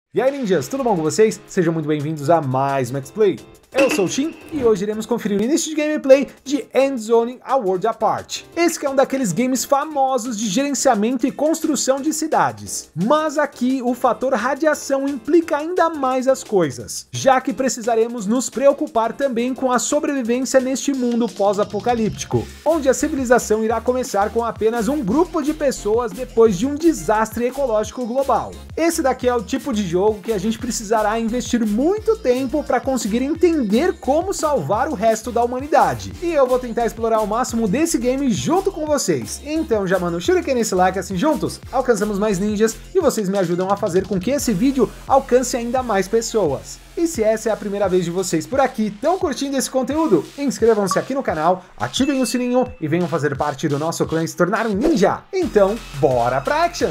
E aí, ninjas, tudo bom com vocês? Sejam muito bem-vindos a mais Max Play. Eu sou o Shin e hoje iremos conferir o início de gameplay de Endzone: A World Apart. Esse que é um daqueles games famosos de gerenciamento e construção de cidades. Mas aqui o fator radiação implica ainda mais as coisas, já que precisaremos nos preocupar também com a sobrevivência neste mundo pós-apocalíptico, onde a civilização irá começar com apenas um grupo de pessoas depois de um desastre ecológico global. Esse daqui é o tipo de jogo que a gente precisará investir muito tempo para conseguir entender como salvar o resto da humanidade. E eu vou tentar explorar o máximo desse game junto com vocês. Então já manda um shuriken nesse like, assim juntos alcançamos mais ninjas e vocês me ajudam a fazer com que esse vídeo alcance ainda mais pessoas. E se essa é a primeira vez de vocês por aqui, estão curtindo esse conteúdo? Inscrevam-se aqui no canal, ativem o sininho e venham fazer parte do nosso clã e se tornar um ninja. Então, bora pra action!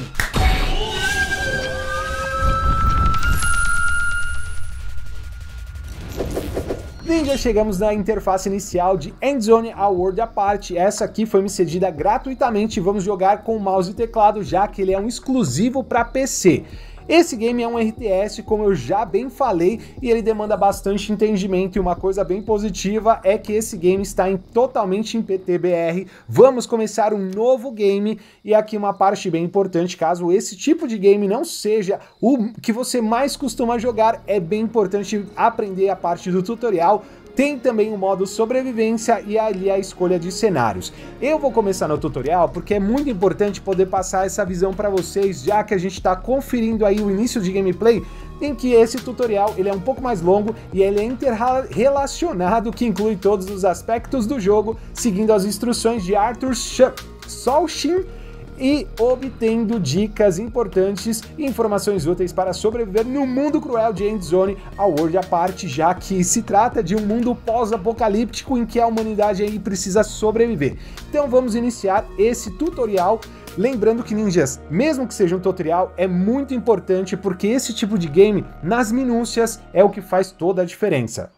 Ninja, chegamos na interface inicial de Endzone: A World Apart. Essa aqui foi me cedida gratuitamente e vamos jogar com mouse e teclado, já que ele é um exclusivo para PC. Esse game é um RTS, como eu já bem falei, e ele demanda bastante entendimento, e uma coisa bem positiva é que esse game está totalmente em PTBR. Vamos começar um novo game, e aqui uma parte bem importante, caso esse tipo de game não seja o que você mais costuma jogar, é bem importante aprender a parte do tutorial. Tem também o modo sobrevivência e ali a escolha de cenários. Eu vou começar no tutorial porque é muito importante poder passar essa visão para vocês, já que a gente está conferindo aí o início de gameplay, em que esse tutorial ele é um pouco mais longo e ele é interrelacionado, que inclui todos os aspectos do jogo, seguindo as instruções de Arthur Solshin e obtendo dicas importantes e informações úteis para sobreviver no mundo cruel de Endzone: A World Apart, já que se trata de um mundo pós-apocalíptico em que a humanidade aí precisa sobreviver. Então vamos iniciar esse tutorial. Lembrando que, ninjas, mesmo que seja um tutorial, é muito importante porque esse tipo de game, nas minúcias, é o que faz toda a diferença.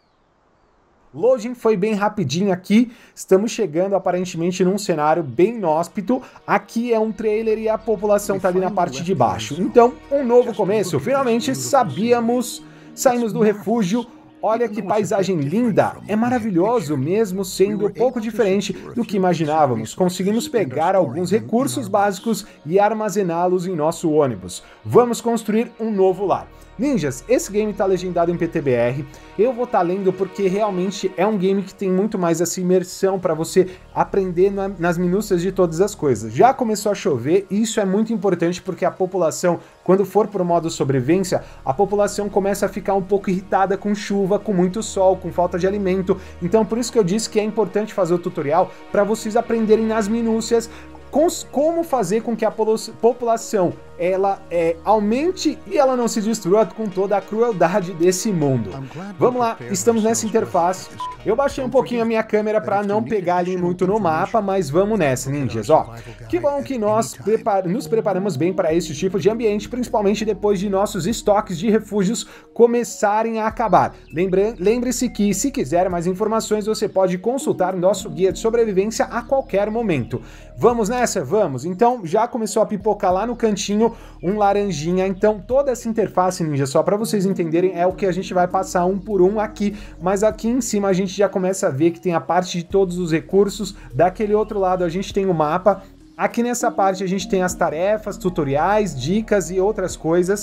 Loading foi bem rapidinho aqui, estamos chegando aparentemente num cenário bem inóspito. Aqui é um trailer e a população tá ali na parte de baixo. Então, um novo começo, finalmente saímos do refúgio. Olha que paisagem linda, é maravilhoso mesmo sendo um pouco diferente do que imaginávamos. Conseguimos pegar alguns recursos básicos e armazená-los em nosso ônibus. Vamos construir um novo lar. Ninjas, esse game tá legendado em PTBR, eu vou estar lendo porque realmente é um game que tem muito mais essa imersão para você aprender nas minúcias de todas as coisas. Já começou a chover e isso é muito importante porque a população, quando for pro modo sobrevivência, a população começa a ficar um pouco irritada com chuva, com muito sol, com falta de alimento. Então por isso que eu disse que é importante fazer o tutorial para vocês aprenderem nas minúcias como fazer com que a população ela aumente e ela não se destrua com toda a crueldade desse mundo. Vamos lá, estamos nessa interface. Eu baixei um pouquinho a minha câmera para não pegar ali muito no mapa, mas vamos nessa, ninjas. Ó, que bom que nós nos preparamos bem para esse tipo de ambiente, principalmente depois de nossos estoques de refúgios começarem a acabar. Lembre-se que, se quiser mais informações, você pode consultar nosso guia de sobrevivência a qualquer momento. Vamos nessa? Vamos! Então, já começou a pipocar lá no cantinho um laranjinha. Então, toda essa interface, ninja, só para vocês entenderem, é o que a gente vai passar um por um aqui. Mas aqui em cima a gente já começa a ver que tem a parte de todos os recursos. Daquele outro lado a gente tem o mapa. Aqui nessa parte a gente tem as tarefas, tutoriais, dicas e outras coisas.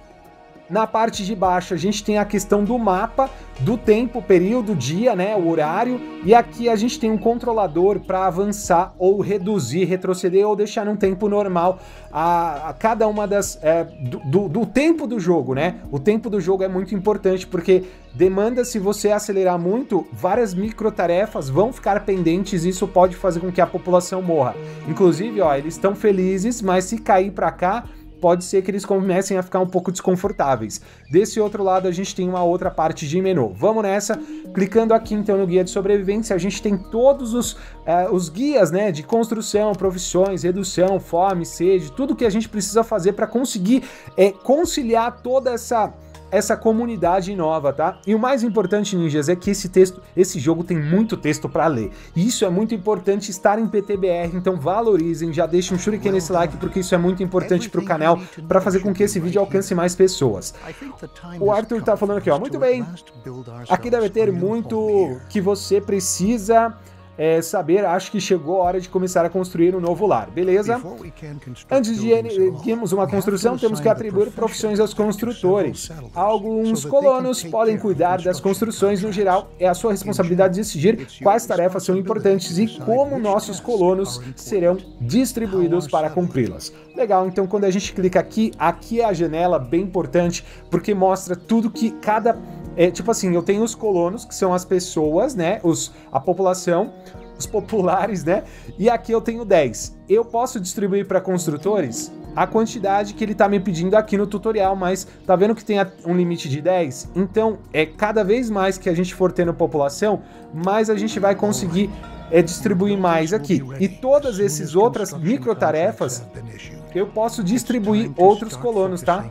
Na parte de baixo a gente tem a questão do mapa, do tempo, período, dia, né, o horário, e aqui a gente tem um controlador para avançar ou reduzir, retroceder ou deixar num tempo normal a cada uma das do tempo do jogo, né? O tempo do jogo é muito importante porque demanda, se você acelerar muito, várias microtarefas vão ficar pendentes e isso pode fazer com que a população morra. Inclusive, ó, eles estão felizes, mas se cair para cá, pode ser que eles comecem a ficar um pouco desconfortáveis. Desse outro lado a gente tem uma outra parte de menu. Vamos nessa, clicando aqui então no guia de sobrevivência, a gente tem todos os guias, né, de construção, profissões, redução, fome, sede, tudo que a gente precisa fazer para conseguir conciliar toda essa comunidade nova, tá? E o mais importante, ninjas, é que esse jogo tem muito texto para ler. E isso é muito importante estar em PTBR, então valorizem, já deixem um shuriken nesse like, porque isso é muito importante pro canal, para fazer com que esse vídeo alcance mais pessoas. O Arthur tá falando aqui, ó, muito bem, aqui deve ter muito que você precisa saber, acho que chegou a hora de começar a construir um novo lar, beleza? Antes de erguermos uma construção, temos que atribuir profissões aos construtores. Alguns colonos podem cuidar das construções, no geral, é a sua responsabilidade decidir quais tarefas são importantes e como nossos colonos serão distribuídos para cumpri-las. Legal, então quando a gente clica aqui, aqui é a janela bem importante, porque mostra tudo que cada... tipo assim, eu tenho os colonos, que são as pessoas, né, a população, os populares, né, e aqui eu tenho 10. Eu posso distribuir para construtores a quantidade que ele tá me pedindo aqui no tutorial, mas tá vendo que tem um limite de 10? Então, cada vez mais que a gente for tendo população, mais a gente vai conseguir distribuir mais aqui. E todas essas outras microtarefas, eu posso distribuir outros colonos, tá?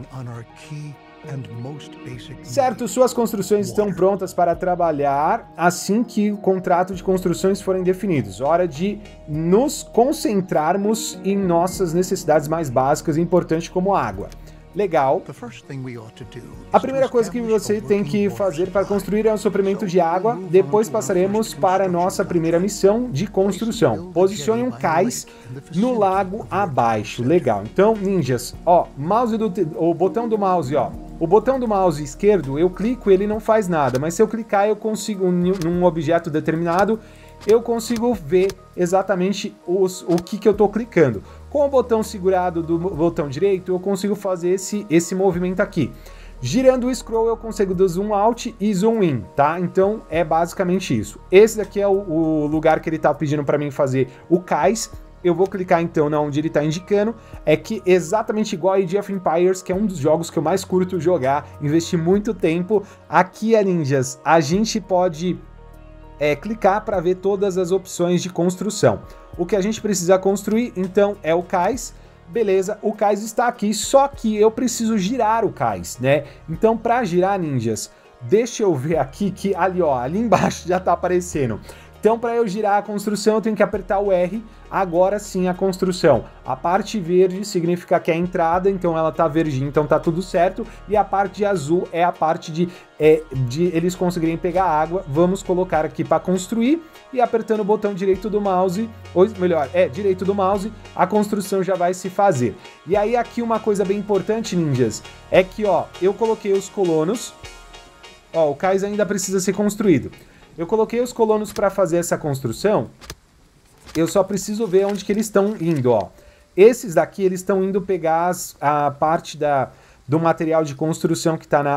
Certo, suas construções estão prontas para trabalhar assim que o contrato de construções forem definidos. Hora de nos concentrarmos em nossas necessidades mais básicas e importantes como água. Legal. A primeira coisa que você tem que fazer para construir é um suprimento de água. Depois passaremos para a nossa primeira missão de construção. Posicione um cais no lago abaixo. Legal. Então, ninjas, ó, o botão do mouse, ó. O botão do mouse esquerdo, eu clico e ele não faz nada, mas se eu clicar eu consigo, num objeto determinado, eu consigo ver exatamente o que eu estou clicando. Com o botão segurado do botão direito, eu consigo fazer esse movimento aqui. Girando o scroll, eu consigo do zoom out e zoom in, tá? Então, é basicamente isso. Esse daqui é o lugar que ele está pedindo para mim fazer o cais. Eu vou clicar então onde ele está indicando, é que exatamente igual a Age of Empires, que é um dos jogos que eu mais curto jogar, investi muito tempo. Aqui, ninjas, a gente pode clicar para ver todas as opções de construção. O que a gente precisa construir, então, é o cais. Beleza, o cais está aqui, só que eu preciso girar o cais, né? Então, para girar, ninjas, deixa eu ver aqui que ali, ó, ali embaixo já está aparecendo. Então, para eu girar a construção, eu tenho que apertar o R, agora sim a construção. A parte verde significa que é a entrada, então ela tá verdinha, então tá tudo certo. E a parte azul é a parte de eles conseguirem pegar água. Vamos colocar aqui para construir e apertando o botão direito do mouse, ou melhor, direito do mouse, a construção já vai se fazer. E aí aqui uma coisa bem importante, ninjas, é que, ó, eu coloquei os colonos, ó, o cais ainda precisa ser construído. Eu coloquei os colonos para fazer essa construção, eu só preciso ver onde que eles estão indo, ó. Esses daqui, eles estão indo pegar a parte do material de construção que está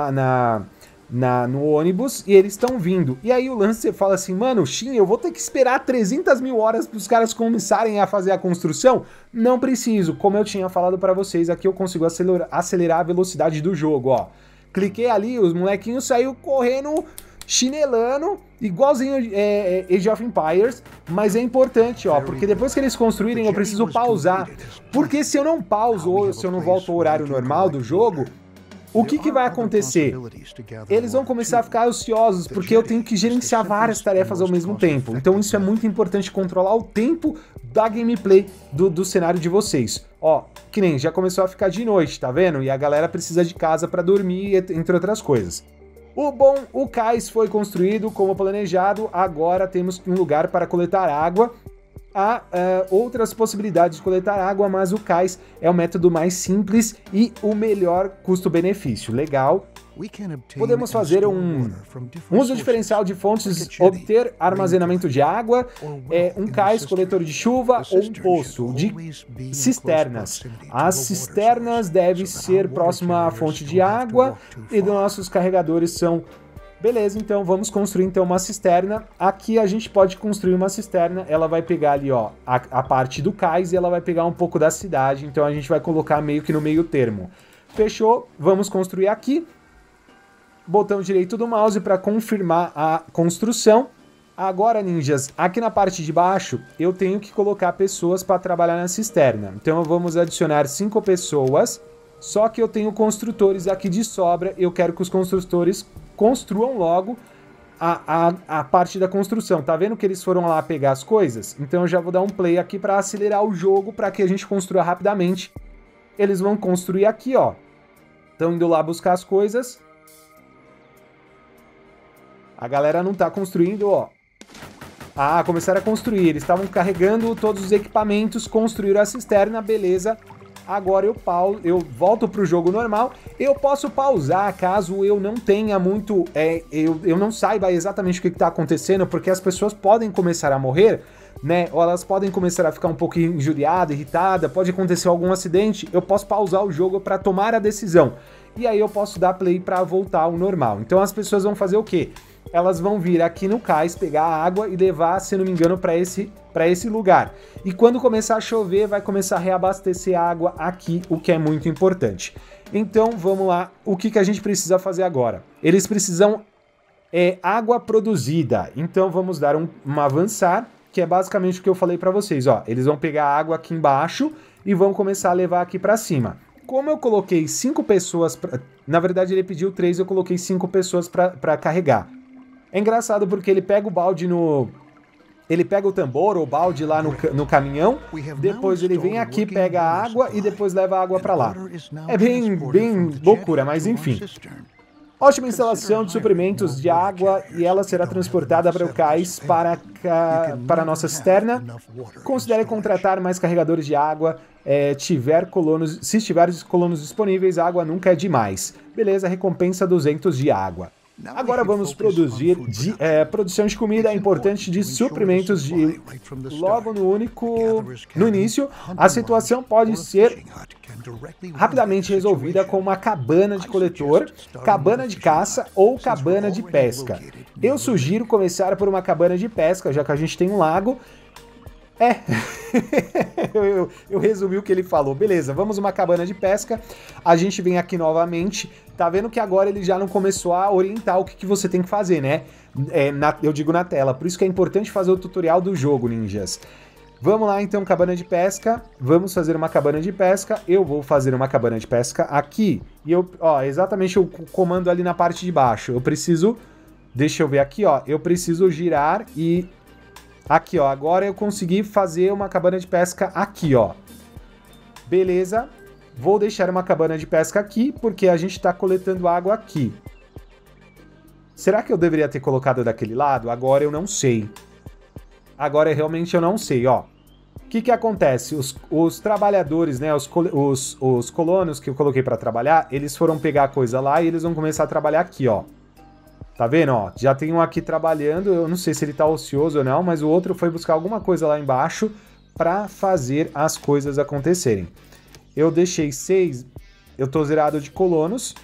no ônibus, e eles estão vindo. E aí o Lancer fala assim, mano, Shin, eu vou ter que esperar 300 mil horas para os caras começarem a fazer a construção? Não preciso, como eu tinha falado para vocês, aqui eu consigo acelerar a velocidade do jogo, ó. Cliquei ali, os molequinhos saíram correndo, chinelando, igualzinho Age of Empires, mas é importante, ó, porque depois que eles construírem eu preciso pausar, porque se eu não pauso ou se eu não volto ao horário normal do jogo, o que vai acontecer? Eles vão começar a ficar ansiosos, porque eu tenho que gerenciar várias tarefas ao mesmo tempo, então isso é muito importante, controlar o tempo da gameplay do cenário de vocês. Ó, que nem já começou a ficar de noite, tá vendo? E a galera precisa de casa para dormir, entre outras coisas. O cais foi construído como planejado, agora temos um lugar para coletar água. Há outras possibilidades de coletar água, mas o cais é o método mais simples e o melhor custo-benefício. Legal. Podemos fazer um uso diferencial de fontes, obter armazenamento de água, um cais, coletor de chuva ou um poço de cisternas. As cisternas devem ser próxima à fonte de água e nossos carregadores são... Beleza, então vamos construir então uma cisterna. Aqui a gente pode construir uma cisterna, ela vai pegar ali, ó, a parte do cais e ela vai pegar um pouco da cidade, então a gente vai colocar meio que no meio termo. Fechou? Vamos construir aqui. Botão direito do mouse para confirmar a construção. Agora, ninjas, aqui na parte de baixo, eu tenho que colocar pessoas para trabalhar na cisterna. Então, vamos adicionar 5 pessoas. Só que eu tenho construtores aqui de sobra, eu quero que os construtores construam logo a parte da construção. Tá vendo que eles foram lá pegar as coisas? Então eu já vou dar um play aqui para acelerar o jogo, para que a gente construa rapidamente. Eles vão construir aqui, ó. Estão indo lá buscar as coisas. A galera não tá construindo, ó. Ah, começaram a construir. Eles estavam carregando todos os equipamentos, construíram a cisterna, beleza. Agora eu volto pro jogo normal. Eu posso pausar caso eu não tenha muito... eu não saiba exatamente o que tá acontecendo, porque as pessoas podem começar a morrer, né? Ou elas podem começar a ficar um pouco injuriada, irritada, pode acontecer algum acidente. Eu posso pausar o jogo para tomar a decisão. E aí eu posso dar play para voltar ao normal. Então as pessoas vão fazer o quê? Elas vão vir aqui no cais, pegar a água e levar, se não me engano, para esse lugar. E quando começar a chover, vai começar a reabastecer a água aqui, o que é muito importante. Então, vamos lá. O que a gente precisa fazer agora? Eles precisam água produzida. Então, vamos dar um avançar, que é basicamente o que eu falei para vocês. Ó, eles vão pegar a água aqui embaixo e vão começar a levar aqui para cima. Como eu coloquei 5 pessoas... Na verdade, ele pediu 3, eu coloquei 5 pessoas para carregar. É engraçado porque ele pega o balde no... Ele pega o tambor ou o balde lá no caminhão, depois ele vem aqui, pega a água e depois leva a água para lá. É bem loucura, mas enfim. Ótima instalação de suprimentos de água e ela será transportada para o cais para a nossa cisterna. Considere contratar mais carregadores de água. Se tiver colonos disponíveis, a água nunca é demais. Beleza, recompensa 200 de água. Agora vamos produzir produção de comida importante de suprimentos de logo no início. A situação pode ser rapidamente resolvida com uma cabana de coletor, cabana de caça ou cabana de pesca. Eu sugiro começar por uma cabana de pesca, já que a gente tem um lago. Eu resumi o que ele falou. Beleza, vamos uma cabana de pesca. A gente vem aqui novamente. Tá vendo que agora ele já não começou a orientar o que você tem que fazer, né? Eu digo na tela. Por isso que é importante fazer o tutorial do jogo, ninjas. Vamos lá, então, cabana de pesca. Vamos fazer uma cabana de pesca. Eu vou fazer uma cabana de pesca aqui. E exatamente o comando ali na parte de baixo. Eu preciso... Deixa eu ver aqui, ó. Eu preciso girar e... Aqui, ó, agora eu consegui fazer uma cabana de pesca aqui, ó. Beleza. Vou deixar uma cabana de pesca aqui, porque a gente tá coletando água aqui. Será que eu deveria ter colocado daquele lado? Agora eu não sei. Agora realmente eu não sei, ó. O que acontece? Os trabalhadores, né, os colonos que eu coloquei pra trabalhar, eles foram pegar a coisa lá e eles vão começar a trabalhar aqui, ó. Tá vendo, ó? Já tem um aqui trabalhando, eu não sei se ele tá ocioso ou não, mas o outro foi buscar alguma coisa lá embaixo pra fazer as coisas acontecerem. Eu deixei 6, eu tô zerado de colonos.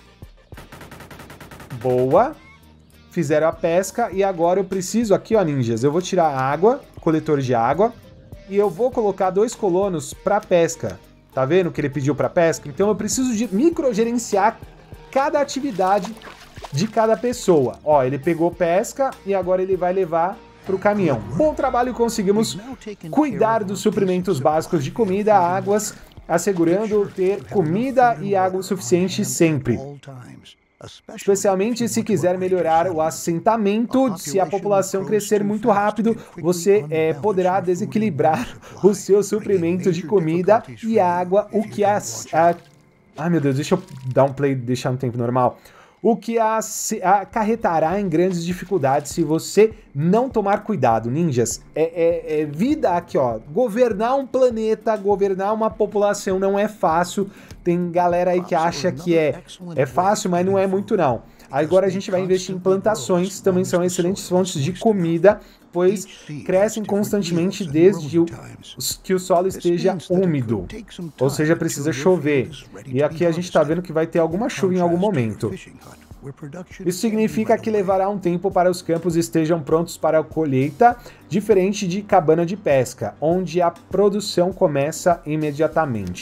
Boa. Fizeram a pesca e agora eu preciso aqui, ó, ninjas, eu vou tirar a água, coletor de água, e eu vou colocar 2 colonos pra pesca. Tá vendo que ele pediu pra pesca? Então eu preciso de microgerenciar cada atividade de cada pessoa. Ó, ele pegou pesca e agora ele vai levar para o caminhão. Bom trabalho, conseguimos cuidar dos suprimentos básicos de comida, águas, assegurando ter comida e água suficiente sempre. Especialmente se quiser melhorar o assentamento, se a população crescer muito rápido, você poderá desequilibrar o seu suprimento de comida e água, o que ai meu Deus, deixa eu dar um play e deixar no tempo normal. O que acarretará em grandes dificuldades se você não tomar cuidado, ninjas. Vida aqui, ó. Governar um planeta, governar uma população não é fácil. Tem galera aí que acha que é fácil, mas não é muito não. Agora a gente vai investir em plantações, também são excelentes fontes de comida, pois crescem constantemente desde que o solo esteja úmido, ou seja, precisa chover. E aqui a gente está vendo que vai ter alguma chuva em algum momento. Isso significa que levará um tempo para os campos estejam prontos para a colheita, diferente de cabana de pesca, onde a produção começa imediatamente.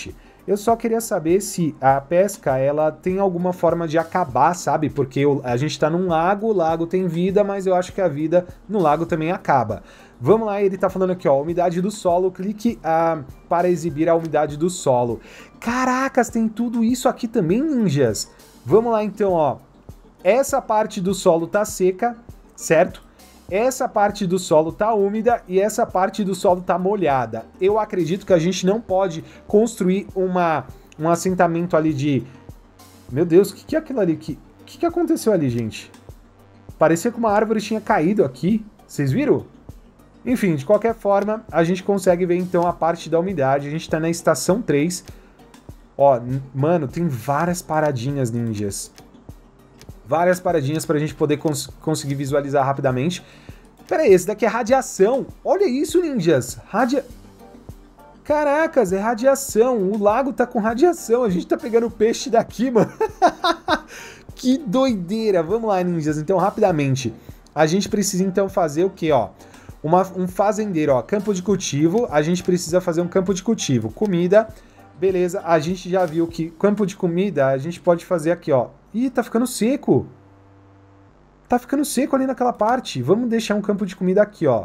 Eu só queria saber se a pesca, ela tem alguma forma de acabar, sabe? Porque a gente tá num lago, o lago tem vida, mas eu acho que a vida no lago também acaba. Vamos lá, ele tá falando aqui, ó, umidade do solo, clique para exibir a umidade do solo. Caracas, tem tudo isso aqui também, ninjas. Vamos lá, então, ó. Essa parte do solo tá seca, certo? Essa parte do solo tá úmida e essa parte do solo tá molhada. Eu acredito que a gente não pode construir um assentamento ali de... Meu Deus, o que é aquilo ali? O que aconteceu ali, gente? Parecia que uma árvore tinha caído aqui. Vocês viram? Enfim, de qualquer forma, a gente consegue ver então a parte da umidade. A gente tá na estação 3. Ó, mano, tem várias paradinhas, ninjas. Várias paradinhas pra gente poder conseguir visualizar rapidamente. Pera aí, esse daqui é radiação. Olha isso, ninjas. Caracas, é radiação. O lago tá com radiação. A gente tá pegando peixe daqui, mano. Que doideira. Vamos lá, ninjas. Então, rapidamente. A gente precisa, então, fazer o quê, ó? Um fazendeiro, ó. Campo de cultivo. A gente precisa fazer um campo de cultivo. Comida. Beleza. A gente já viu que campo de comida a gente pode fazer aqui, ó. Ih, tá ficando seco. Tá ficando seco ali naquela parte. Vamos deixar um campo de comida aqui, ó.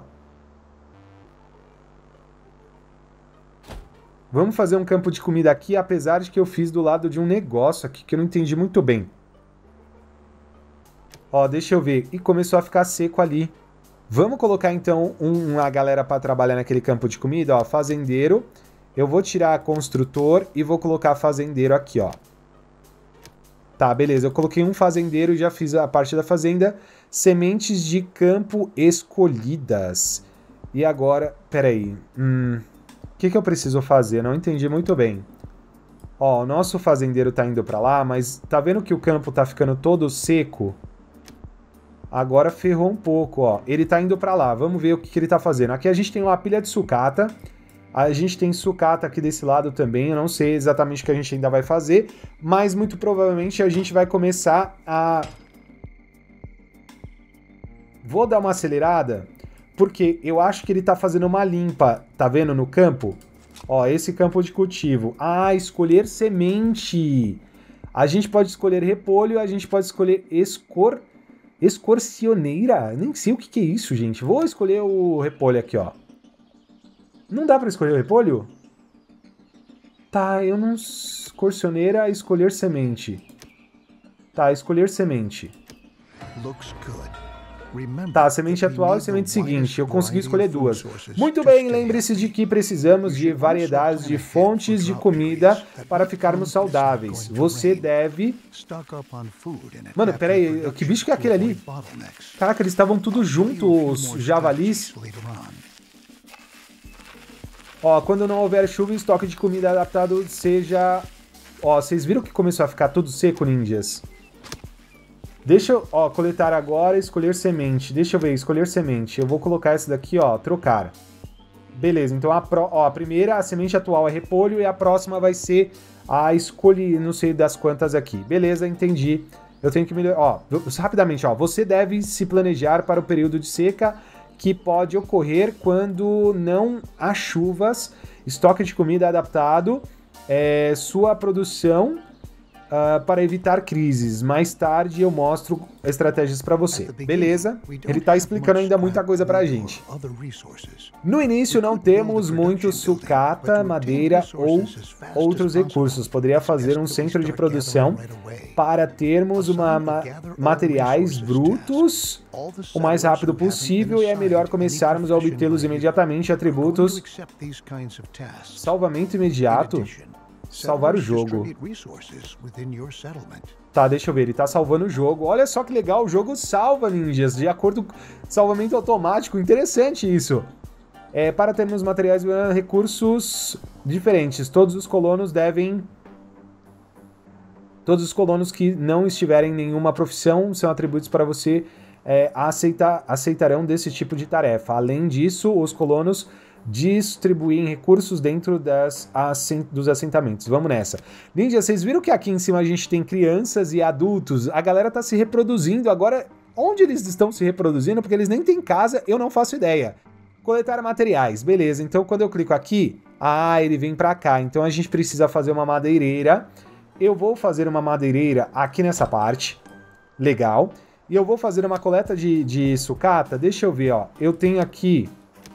Vamos fazer um campo de comida aqui, apesar de que eu fiz do lado de um negócio aqui que eu não entendi muito bem. Ó, deixa eu ver. E começou a ficar seco ali. Vamos colocar, então, uma galera para trabalhar naquele campo de comida, ó. Fazendeiro. Eu vou tirar construtor e vou colocar fazendeiro aqui, ó. Tá, beleza. Eu coloquei um fazendeiro e já fiz a parte da fazenda. Sementes de campo escolhidas. E agora... Peraí. O que eu preciso fazer? Não entendi muito bem. Ó, o nosso fazendeiro tá indo pra lá, mas tá vendo que o campo tá ficando todo seco? Agora ferrou um pouco, ó. Ele tá indo pra lá. Vamos ver o que ele tá fazendo. Aqui a gente tem uma pilha de sucata. A gente tem sucata aqui desse lado também, eu não sei exatamente o que a gente ainda vai fazer, mas muito provavelmente a gente vai começar a... Vou dar uma acelerada, porque eu acho que ele tá fazendo uma limpa, tá vendo no campo? Ó, esse campo de cultivo. Ah, escolher semente. A gente pode escolher repolho, a gente pode escolher escorcioneira. Nem sei o que é isso, gente. Vou escolher o repolho aqui, ó. Não dá pra escolher o repolho? Tá, eu não... Escorcioneira, escolher semente. Tá, escolher semente. Tá, semente atual e semente seguinte. Eu consegui escolher duas. Muito bem, lembre-se de que precisamos de variedades de fontes de comida para ficarmos saudáveis. Você deve... Mano, pera aí, que bicho que é aquele ali? Caraca, eles estavam tudo juntos, os javalis. Ó, quando não houver chuva, o estoque de comida adaptado seja... Ó, vocês viram que começou a ficar tudo seco, ninjas? Deixa eu, ó, coletar agora, escolher semente. Deixa eu ver, escolher semente. Eu vou colocar essa daqui, ó, trocar. Beleza, então a primeira, a semente atual é repolho e a próxima vai ser a escolha, não sei das quantas aqui. Beleza, entendi. Eu tenho que melhorar, ó, rapidamente, ó. Você deve se planejar para o período de seca que pode ocorrer quando não há chuvas, estoque de comida adaptado, sua produção para evitar crises. Mais tarde eu mostro estratégias para você. Beleza? Ele está explicando ainda muita coisa para a gente. No início não temos muito sucata, madeira ou outros recursos. Poderia fazer um centro de produção para termos materiais brutos o mais rápido possível e é melhor começarmos a obtê-los imediatamente. Atributos. Salvamento imediato. Salvar o jogo. Tá, deixa eu ver, ele tá salvando o jogo. Olha só que legal, o jogo salva, ninjas, de acordo com salvamento automático. Interessante isso. Para termos materiais e recursos diferentes, todos os colonos que não estiverem em nenhuma profissão são atributos para você aceitarão desse tipo de tarefa. Além disso, os colonos distribuem recursos dentro dos assentamentos. Vamos nessa. Ninja, vocês viram que aqui em cima a gente tem crianças e adultos? A galera tá se reproduzindo. Agora, onde eles estão se reproduzindo? Porque eles nem têm casa, eu não faço ideia. Coletar materiais. Beleza, então quando eu clico aqui, Ah, ele vem pra cá. Então a gente precisa fazer uma madeireira. Eu vou fazer uma madeireira aqui nessa parte. Legal. E eu vou fazer uma coleta de sucata. Deixa eu ver, ó. Eu tenho aqui...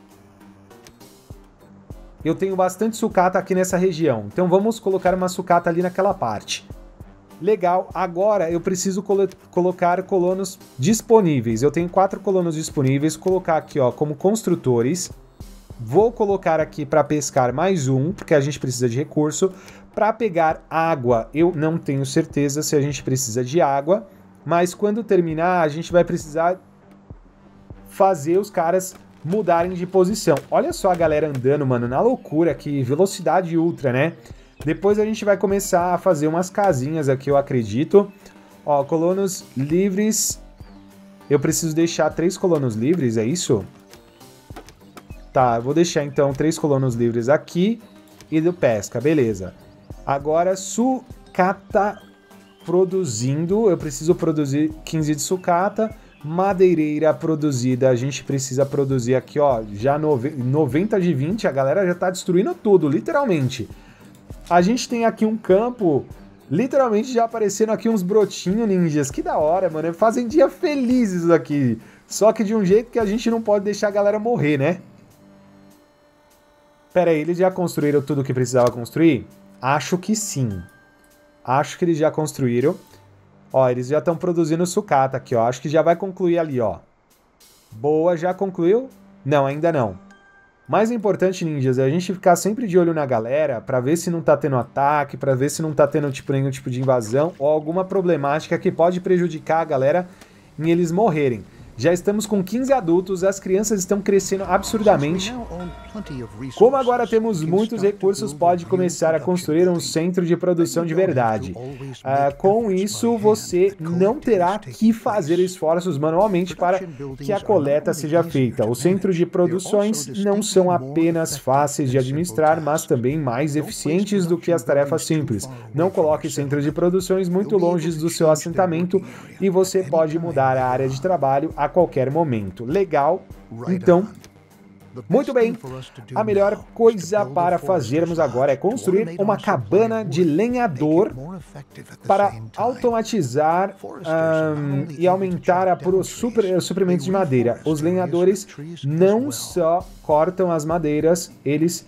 Eu tenho bastante sucata aqui nessa região. Então vamos colocar uma sucata ali naquela parte. Legal. Agora eu preciso colocar colonos disponíveis. Eu tenho 4 colonos disponíveis. Colocar aqui, ó, como construtores. Vou colocar aqui para pescar mais um, porque a gente precisa de recurso. Para pegar água, eu não tenho certeza se a gente precisa de água. Mas quando terminar, a gente vai precisar fazer os caras mudarem de posição. Olha só a galera andando, mano, na loucura aqui, velocidade ultra, né? Depois a gente vai começar a fazer umas casinhas aqui, eu acredito. Ó, colonos livres. Eu preciso deixar 3 colonos livres, é isso? Tá, eu vou deixar então 3 colonos livres aqui e do pesca, beleza. Agora, sucata produzindo, eu preciso produzir 15 de sucata. Madeireira produzida, a gente precisa produzir aqui, ó, já 90 de 20, a galera já tá destruindo tudo, literalmente. A gente tem aqui um campo, literalmente já aparecendo aqui uns brotinhos ninjas, que da hora, mano, fazem dia felizes aqui. Só que de um jeito que a gente não pode deixar a galera morrer, né? Pera aí, eles já construíram tudo que precisava construir? Acho que sim. Acho que eles já construíram. Ó, eles já estão produzindo sucata aqui, ó. Acho que já vai concluir ali, ó. Boa, já concluiu? Não, ainda não. Mais importante, ninjas, é a gente ficar sempre de olho na galera pra ver se não tá tendo ataque, pra ver se não tá tendo nenhum tipo de invasão ou alguma problemática que pode prejudicar a galera em eles morrerem. Já estamos com 15 adultos, as crianças estão crescendo absurdamente. Como agora temos muitos recursos, pode começar a construir um centro de produção de verdade. Com isso, você não terá que fazer esforços manualmente para que a coleta seja feita. Os centros de produções não são apenas fáceis de administrar, mas também mais eficientes do que as tarefas simples. Não coloque centros de produções muito longe do seu assentamento e você pode mudar a área de trabalho a qualquer momento. Legal? Então, muito bem. A melhor coisa para fazermos agora é construir uma cabana de lenhador para automatizar e aumentar os suprimentos de madeira. Os lenhadores não só cortam as madeiras, eles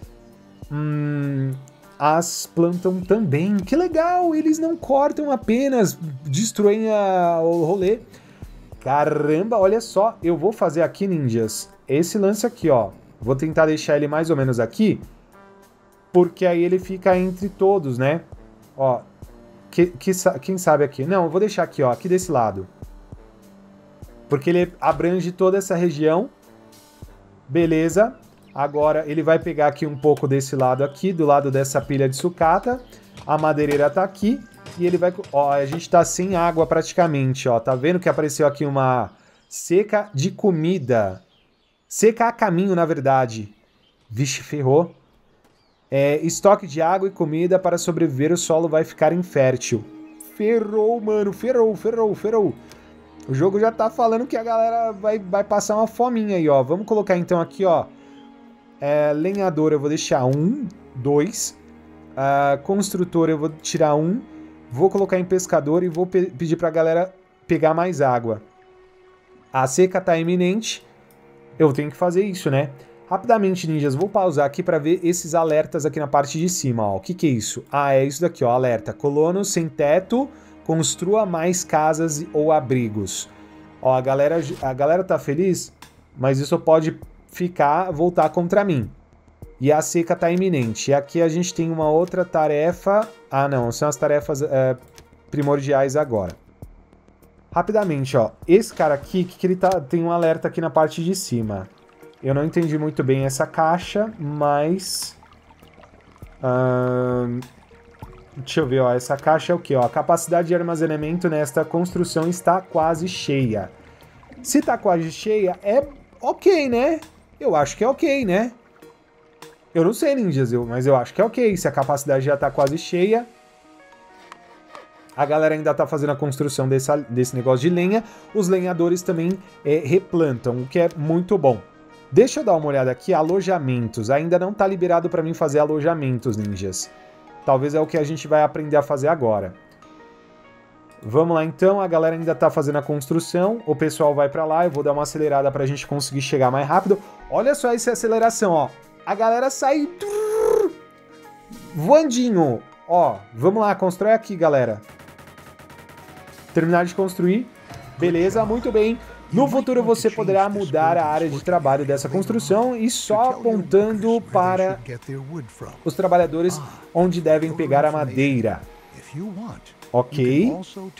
as plantam também. Que legal! Eles não cortam apenas, destroem o rolê. Caramba, olha só, eu vou fazer aqui, ninjas, esse lance aqui, ó. Vou tentar deixar ele mais ou menos aqui, porque aí ele fica entre todos, né? Ó, quem sabe aqui? Não, eu vou deixar aqui, ó, aqui desse lado. Porque ele abrange toda essa região. Beleza. Agora ele vai pegar aqui um pouco desse lado aqui, do lado dessa pilha de sucata. A madeireira tá aqui. E ele vai... Ó, a gente tá sem água praticamente, ó. Tá vendo que apareceu aqui uma seca de comida. Seca a caminho, na verdade. Vixe, ferrou. Estoque de água e comida para sobreviver, o solo vai ficar infértil. Ferrou, mano. Ferrou. O jogo já tá falando que a galera vai passar uma fominha aí, ó. Vamos colocar então aqui, ó. Lenhador eu vou deixar 1, 2. Construtor eu vou tirar 1. Vou colocar em pescador e vou pedir pra galera pegar mais água. A seca tá iminente. Eu tenho que fazer isso, né? Rapidamente, ninjas, vou pausar aqui para ver esses alertas aqui na parte de cima, ó. O que é isso? É isso daqui, ó, alerta. Colonos sem teto, construa mais casas ou abrigos. Ó, a galera tá feliz, mas isso pode voltar contra mim. E a seca tá iminente. E aqui a gente tem uma outra tarefa. Ah, não, são as tarefas primordiais agora. Rapidamente, ó. Esse cara aqui, que ele tem um alerta aqui na parte de cima. Eu não entendi muito bem essa caixa, mas... deixa eu ver, ó. Essa caixa é o quê? Ó, a capacidade de armazenamento nesta construção está quase cheia. Se tá quase cheia, é ok, né? Eu acho que é ok, né? Eu não sei, ninjas, mas eu acho que é ok. Se a capacidade já tá quase cheia... A galera ainda tá fazendo a construção desse negócio de lenha. Os lenhadores também replantam, o que é muito bom. Deixa eu dar uma olhada aqui, alojamentos. Ainda não tá liberado para mim fazer alojamentos, ninjas. Talvez é o que a gente vai aprender a fazer agora. Vamos lá então, a galera ainda tá fazendo a construção, o pessoal vai para lá, eu vou dar uma acelerada pra gente conseguir chegar mais rápido. Olha só essa aceleração, ó. A galera sai voandinho. Ó, vamos lá, constrói aqui, galera. Terminar de construir. Beleza, muito bem. No futuro você poderá mudar a área de trabalho dessa construção e só apontando para os trabalhadores onde devem pegar a madeira. Ok.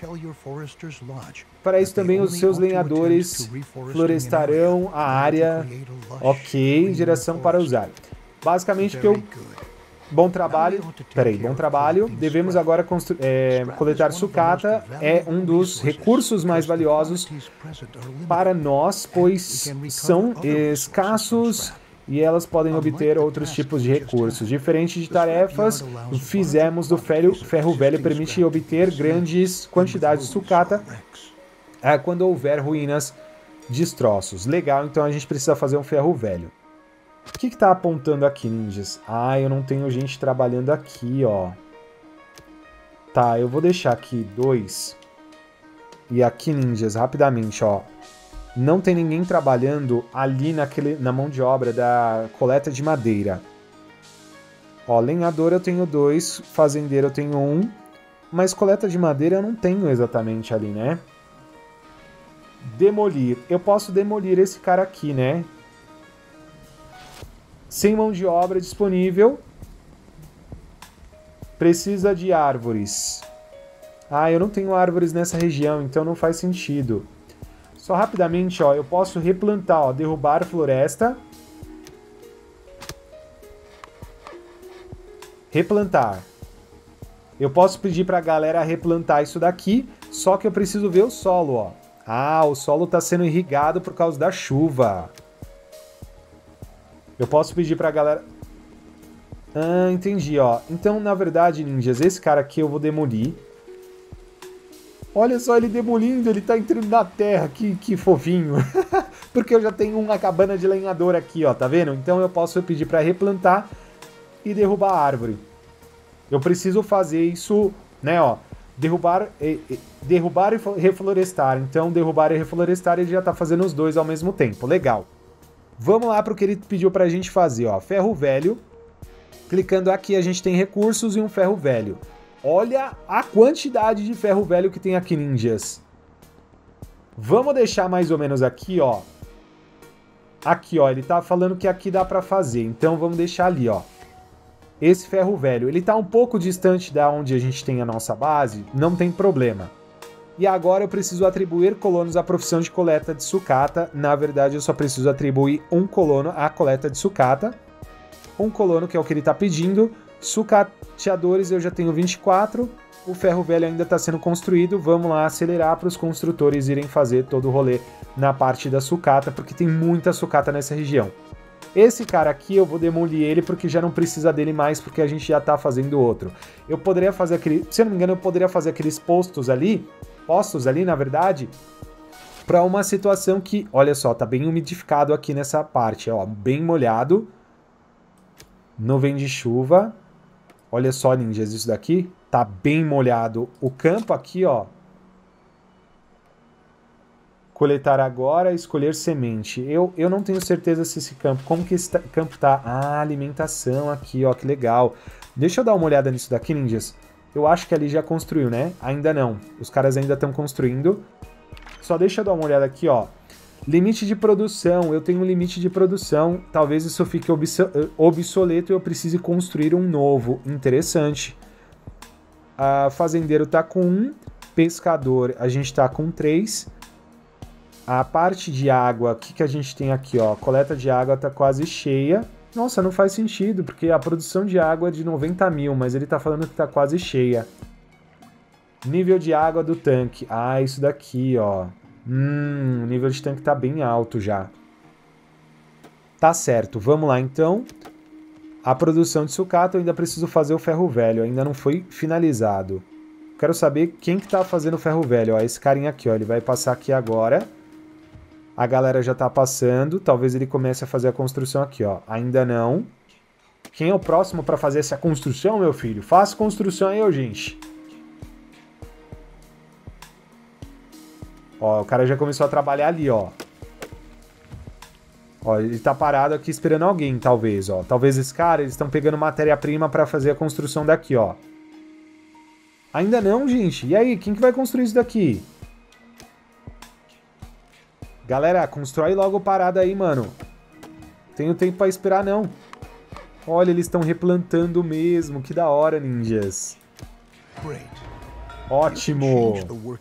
Para isso também os seus lenhadores florestarão a área. Ok, direção para usar. Basicamente que eu... Bom trabalho. Peraí, bom trabalho. Devemos agora coletar sucata. É um dos recursos mais valiosos para nós, pois são escassos e elas podem obter outros tipos de recursos. Diferente de tarefas, fizemos do ferro velho permite obter grandes quantidades de sucata quando houver ruínas, destroços. Legal, então a gente precisa fazer um ferro velho. O que tá apontando aqui, ninjas? Ah, eu não tenho gente trabalhando aqui, ó. Tá, eu vou deixar aqui 2. E aqui, ninjas, rapidamente, ó. Não tem ninguém trabalhando ali na mão de obra da coleta de madeira. Ó, lenhador eu tenho 2, fazendeiro eu tenho 1. Mas coleta de madeira eu não tenho exatamente ali, né? Demolir. Eu posso demolir esse cara aqui, né? Sem mão de obra disponível. Precisa de árvores. Ah, eu não tenho árvores nessa região, então não faz sentido. Só rapidamente, ó, eu posso replantar, ó, derrubar floresta. Replantar. Eu posso pedir pra galera replantar isso daqui, só que eu preciso ver o solo, ó. Ah, o solo tá sendo irrigado por causa da chuva. Eu posso pedir pra galera... Ah, entendi, ó. Então, na verdade, ninjas, esse cara aqui eu vou demolir. Olha só ele demolindo, ele tá entrando na terra, que fofinho. Porque eu já tenho uma cabana de lenhador aqui, ó, tá vendo? Então eu posso pedir pra replantar e derrubar a árvore. Eu preciso fazer isso, né, ó. Derrubar e reflorestar. Então, derrubar e reflorestar, ele já tá fazendo os dois ao mesmo tempo. Legal. Vamos lá para o que ele pediu para a gente fazer, ó. Ferro velho. Clicando aqui, a gente tem recursos e um ferro velho. Olha a quantidade de ferro velho que tem aqui, ninjas. Vamos deixar mais ou menos aqui, ó. Aqui, ó, ele tá falando que aqui dá para fazer. Então, vamos deixar ali, ó. Esse ferro velho, ele tá um pouco distante da onde a gente tem a nossa base, não tem problema. E agora eu preciso atribuir colonos à profissão de coleta de sucata. Na verdade, eu só preciso atribuir um colono à coleta de sucata. Um colono, que é o que ele está pedindo. Sucateadores eu já tenho 24. O ferro velho ainda está sendo construído. Vamos lá acelerar para os construtores irem fazer todo o rolê na parte da sucata, porque tem muita sucata nessa região. Esse cara aqui eu vou demolir ele porque já não precisa dele mais, porque a gente já está fazendo outro. Eu poderia fazer aquele... Se eu não me engano, eu poderia fazer aqueles postos ali, na verdade, para uma situação que, olha só, tá bem umidificado aqui nessa parte, ó, bem molhado. Nuvem de chuva. Olha só, ninjas, isso daqui tá bem molhado. O campo aqui, ó. Coletar agora, escolher semente. Eu não tenho certeza se esse campo... Como que esse campo tá? Ah, alimentação aqui, ó, que legal. Deixa eu dar uma olhada nisso daqui, ninjas. Eu acho que ali já construiu, né? Ainda não. Os caras ainda estão construindo. Só deixa eu dar uma olhada aqui, ó. Limite de produção. Eu tenho um limite de produção. Talvez isso fique obsoleto e eu precise construir um novo. Interessante. Fazendeiro tá com 1. Pescador, a gente tá com 3. A parte de água, o que a gente tem aqui, ó? Coleta de água tá quase cheia. Nossa, não faz sentido, porque a produção de água é de 90 mil, mas ele tá falando que tá quase cheia. Nível de água do tanque. Ah, isso daqui, ó. O nível de tanque tá bem alto já. Tá certo, vamos lá então. A produção de sucata, eu ainda preciso fazer o ferro velho, ainda não foi finalizado. Quero saber quem que tá fazendo o ferro velho, ó. Esse carinha aqui, ó, ele vai passar aqui agora. A galera já tá passando, talvez ele comece a fazer a construção aqui, ó. Ainda não. Quem é o próximo para fazer essa construção, meu filho? Faça construção aí, ô, gente. Ó, o cara já começou a trabalhar ali, ó. Ó, ele tá parado aqui esperando alguém, talvez, ó. Talvez esse cara, eles estão pegando matéria-prima para fazer a construção daqui, ó. Ainda não, gente. E aí, quem que vai construir isso daqui? Galera, constrói logo parada aí, mano. Tenho tempo pra esperar, não. Olha, eles estão replantando mesmo. Que da hora, ninjas. Ótimo!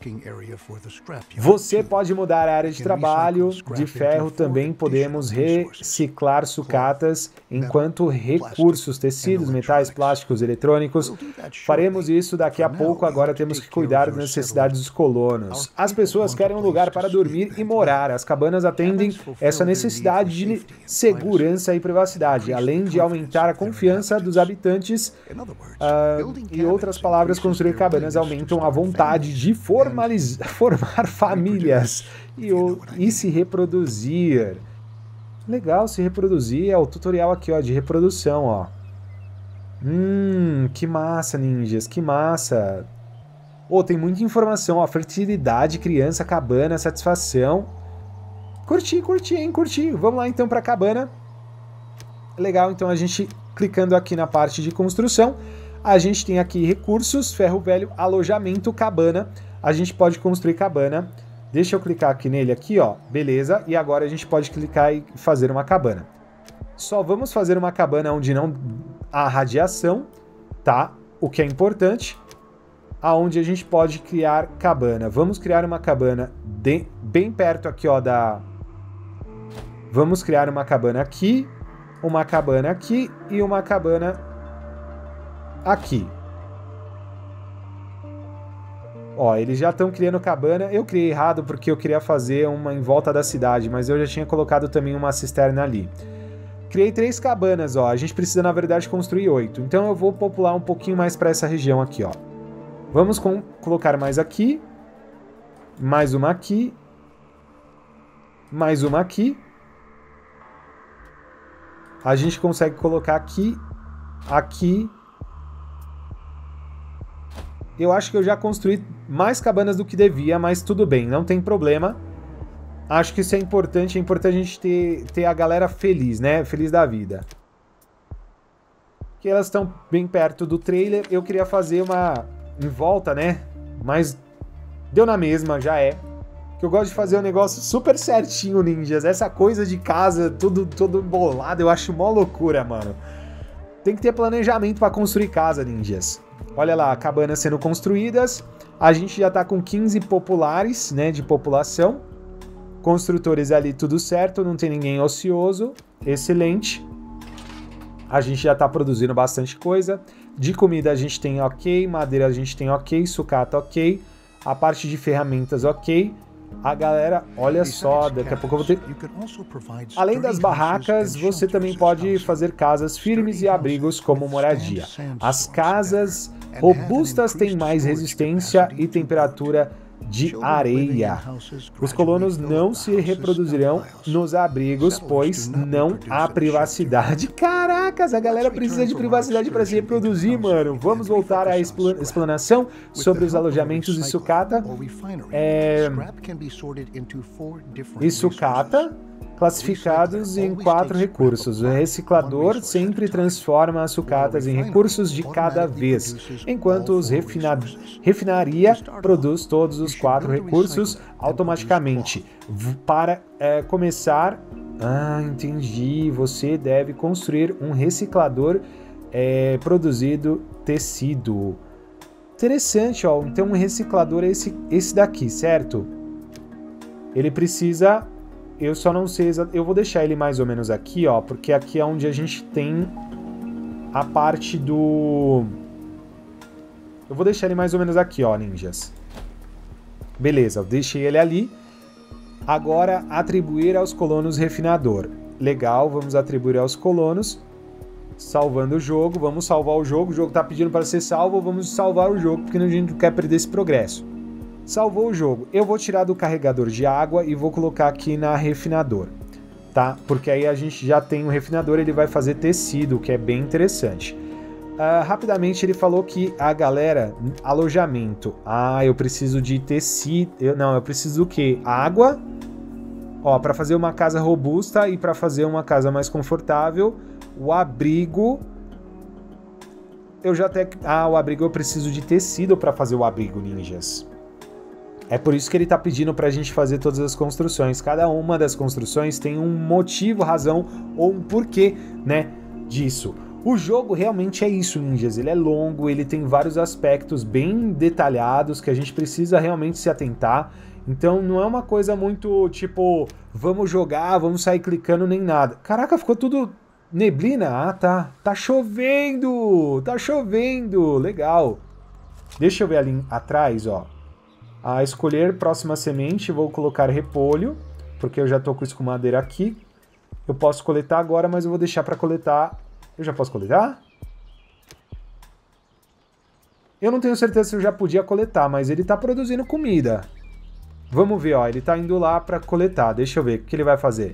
Você pode mudar a área de trabalho. De ferro também podemos reciclar sucatas enquanto recursos, tecidos, metais, plásticos, eletrônicos. Faremos isso daqui a pouco, agora temos que cuidar das necessidades dos colonos. As pessoas querem um lugar para dormir e morar. As cabanas atendem essa necessidade de segurança e privacidade, além de aumentar a confiança dos habitantes. Em outras palavras, construir cabanas aumentam a vontade de formar famílias e se reproduzir. Legal, se reproduzir. É o tutorial aqui, ó, de reprodução, ó. Que massa, ninjas, que massa. Oh, tem muita informação, ó. Fertilidade, criança, cabana, satisfação. Curti, hein, curti. Vamos lá, então, pra cabana. Legal, então a gente, clicando aqui na parte de construção, a gente tem aqui recursos, ferro velho, alojamento, cabana. A gente pode construir cabana. Deixa eu clicar aqui nele aqui, ó. Beleza. E agora a gente pode clicar e fazer uma cabana. Só vamos fazer uma cabana onde não há radiação, tá? O que é importante. Aonde a gente pode criar cabana. Vamos criar uma cabana bem perto aqui, ó, da... Vamos criar uma cabana aqui e uma cabana aqui. Ó, eles já estão criando cabana. Eu criei errado porque eu queria fazer uma em volta da cidade, mas eu já tinha colocado também uma cisterna ali. Criei 3 cabanas, ó. A gente precisa, na verdade, construir 8. Então eu vou popular um pouquinho mais para essa região aqui, ó. Vamos colocar mais aqui. Mais uma aqui. Mais uma aqui. A gente consegue colocar aqui. Aqui. Eu acho que eu já construí mais cabanas do que devia, mas tudo bem, não tem problema. Acho que isso é importante a gente ter a galera feliz, né? Feliz da vida. Porque elas estão bem perto do trailer, eu queria fazer uma em volta, né? Mas deu na mesma, já é. Que eu gosto de fazer um negócio super certinho, ninjas. Essa coisa de casa, tudo embolado, eu acho mó loucura, mano. Tem que ter planejamento para construir casa, ninjas. Olha lá, cabanas sendo construídas. A gente já tá com 15 populares, né, de população. Construtores ali, tudo certo, não tem ninguém ocioso. Excelente. A gente já tá produzindo bastante coisa. De comida a gente tem ok, madeira a gente tem ok, sucata ok. A parte de ferramentas ok. A galera, olha só, daqui a pouco eu vou ter... Além das barracas, você também pode fazer casas firmes e abrigos como moradia. As casas robustas têm mais resistência e temperatura de areia. Os colonos não se reproduzirão nos abrigos, pois não há privacidade. Caracas, a galera precisa de privacidade para se reproduzir, mano. Vamos voltar à explanação sobre os alojamentos de sucata. E sucata, classificados em 4 recursos. O reciclador sempre transforma as sucatas em recursos de cada vez, enquanto os refinaria produz todos os 4 recursos automaticamente. Para começar... Ah, entendi. Você deve construir um reciclador produzido tecido. Interessante, ó. Então um reciclador é esse daqui, certo? Ele precisa... Eu só não sei exatamente... Eu vou deixar ele mais ou menos aqui, ó, porque aqui é onde a gente tem a parte do... Eu vou deixar ele mais ou menos aqui, ó, ninjas. Beleza, eu deixei ele ali. Agora, atribuir aos colonos refinador. Legal, vamos atribuir aos colonos. Salvando o jogo, vamos salvar o jogo. O jogo tá pedindo para ser salvo, vamos salvar o jogo, porque a gente não quer perder esse progresso. Salvou o jogo. Eu vou tirar do carregador de água e vou colocar aqui na refinador, tá? Porque aí a gente já tem um refinador, ele vai fazer tecido, que é bem interessante. Rapidamente ele falou que a galera, alojamento. Eu preciso de tecido. Eu preciso do quê? Água. Ó, para fazer uma casa robusta e para fazer uma casa mais confortável. O abrigo. O abrigo eu preciso de tecido para fazer o abrigo, ninjas. É por isso que ele tá pedindo pra gente fazer todas as construções. Cada uma das construções tem um motivo, razão ou um porquê, né, disso. O jogo realmente é isso, ninjas. Ele é longo, ele tem vários aspectos bem detalhados que a gente precisa realmente se atentar. Então não é uma coisa muito tipo, vamos jogar, vamos sair clicando nem nada. Caraca, ficou tudo neblina? Tá. Tá chovendo! Tá chovendo! Legal. Deixa eu ver ali atrás, ó. A escolher próxima semente, vou colocar repolho, porque eu já tô com escumadeira aqui. Eu posso coletar agora, mas eu vou deixar para coletar. Eu já posso coletar? Eu não tenho certeza se eu já podia coletar, mas ele tá produzindo comida. Vamos ver, ó, ele tá indo lá para coletar. Deixa eu ver o que ele vai fazer.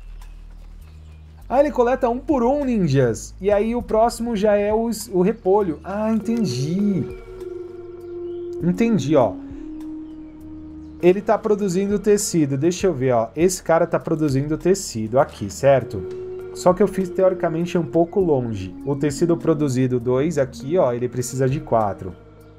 Ele coleta um por um, ninjas. E aí o próximo já é o repolho. Entendi. Entendi, ó. Ele tá produzindo tecido, deixa eu ver, ó. Esse cara tá produzindo tecido aqui, certo? Só que eu fiz teoricamente um pouco longe. O tecido produzido 2 aqui, ó, ele precisa de 4.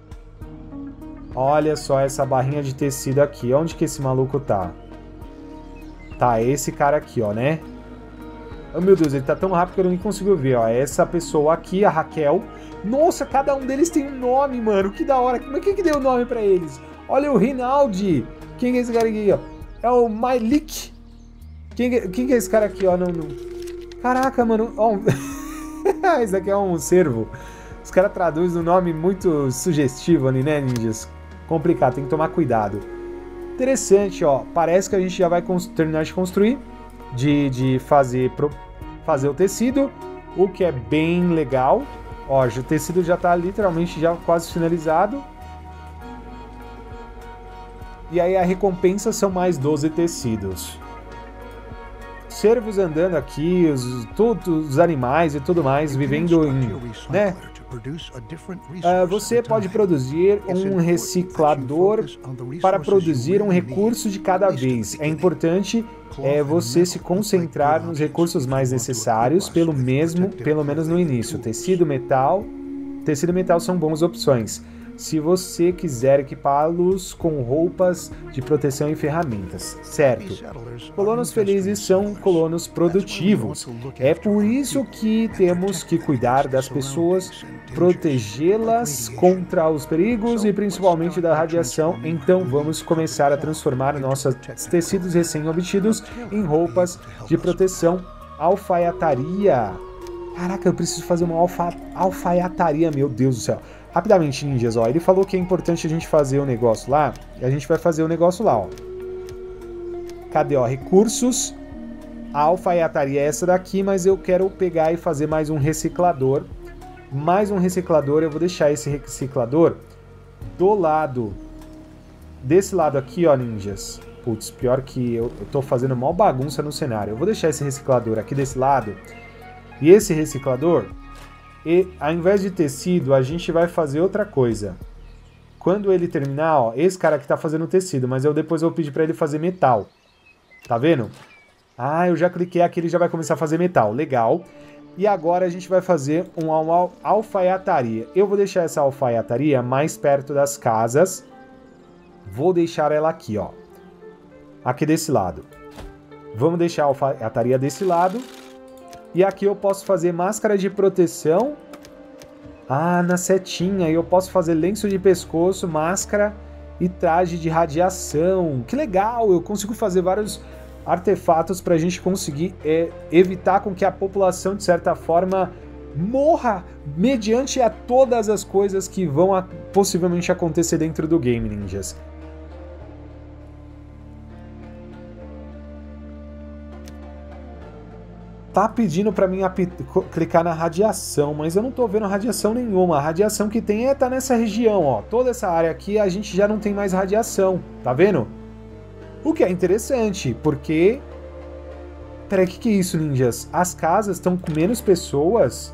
Olha só essa barrinha de tecido aqui. Onde que esse maluco tá? Tá, esse cara aqui, ó, né? Oh, meu Deus, ele tá tão rápido que eu nem consigo ver, ó. Essa pessoa aqui, a Raquel. Nossa, cada um deles tem um nome, mano. Que da hora. Mas quem que deu o nome pra eles? Olha o Rinaldi. Quem é esse cara aqui, ó? É o Mailik. Quem que é esse cara aqui, ó? Não. Caraca, mano. Ó, esse aqui é um cervo. Os caras traduzem um nome muito sugestivo ali, né, ninjas? Complicado, tem que tomar cuidado. Interessante, ó. Parece que a gente já vai terminar de construir. De fazer o tecido. O que é bem legal. Ó, o tecido já tá literalmente já quase finalizado. E aí a recompensa são mais 12 tecidos. Cervos andando aqui, os animais e tudo mais, vivendo em... né? Você pode produzir um reciclador para produzir um recurso de cada vez. É importante você se concentrar nos recursos mais necessários, pelo menos no início. Tecido, metal são boas opções. Se você quiser equipá-los com roupas de proteção e ferramentas, certo? Colonos felizes são colonos produtivos. É por isso que temos que cuidar das pessoas, protegê-las contra os perigos e principalmente da radiação. Então vamos começar a transformar nossos tecidos recém-obtidos em roupas de proteção. Alfaiataria. Caraca, eu preciso fazer uma alfaiataria, meu Deus do céu. Rapidamente, ninjas, ó, ele falou que é importante a gente fazer o negócio lá, e a gente vai fazer o negócio lá, ó. Cadê, ó, recursos, a alfaiataria é essa daqui, mas eu quero pegar e fazer mais um reciclador. Mais um reciclador, eu vou deixar esse reciclador do lado, desse lado aqui, ó, ninjas. Putz, pior que eu tô fazendo mal bagunça no cenário. Eu vou deixar esse reciclador aqui desse lado, e esse reciclador... E ao invés de tecido, a gente vai fazer outra coisa. Quando ele terminar, ó, esse cara aqui tá fazendo tecido, mas eu depois vou pedir pra ele fazer metal. Tá vendo? Eu já cliquei aqui, ele já vai começar a fazer metal. Legal. E agora a gente vai fazer uma alfaiataria. Eu vou deixar essa alfaiataria mais perto das casas. Vou deixar ela aqui, ó. Aqui desse lado. Vamos deixar a alfaiataria desse lado. E aqui eu posso fazer máscara de proteção. Na setinha. Eu posso fazer lenço de pescoço, máscara e traje de radiação. Que legal! Eu consigo fazer vários artefatos para a gente conseguir evitar com que a população, de certa forma, morra mediante a todas as coisas que vão possivelmente acontecer dentro do game, ninjas. Tá pedindo pra mim clicar na radiação, mas eu não tô vendo radiação nenhuma. A radiação que tem tá nessa região, ó. Toda essa área aqui a gente já não tem mais radiação, tá vendo? O que é interessante, porque... Peraí, o que é isso, ninjas? As casas estão com menos pessoas?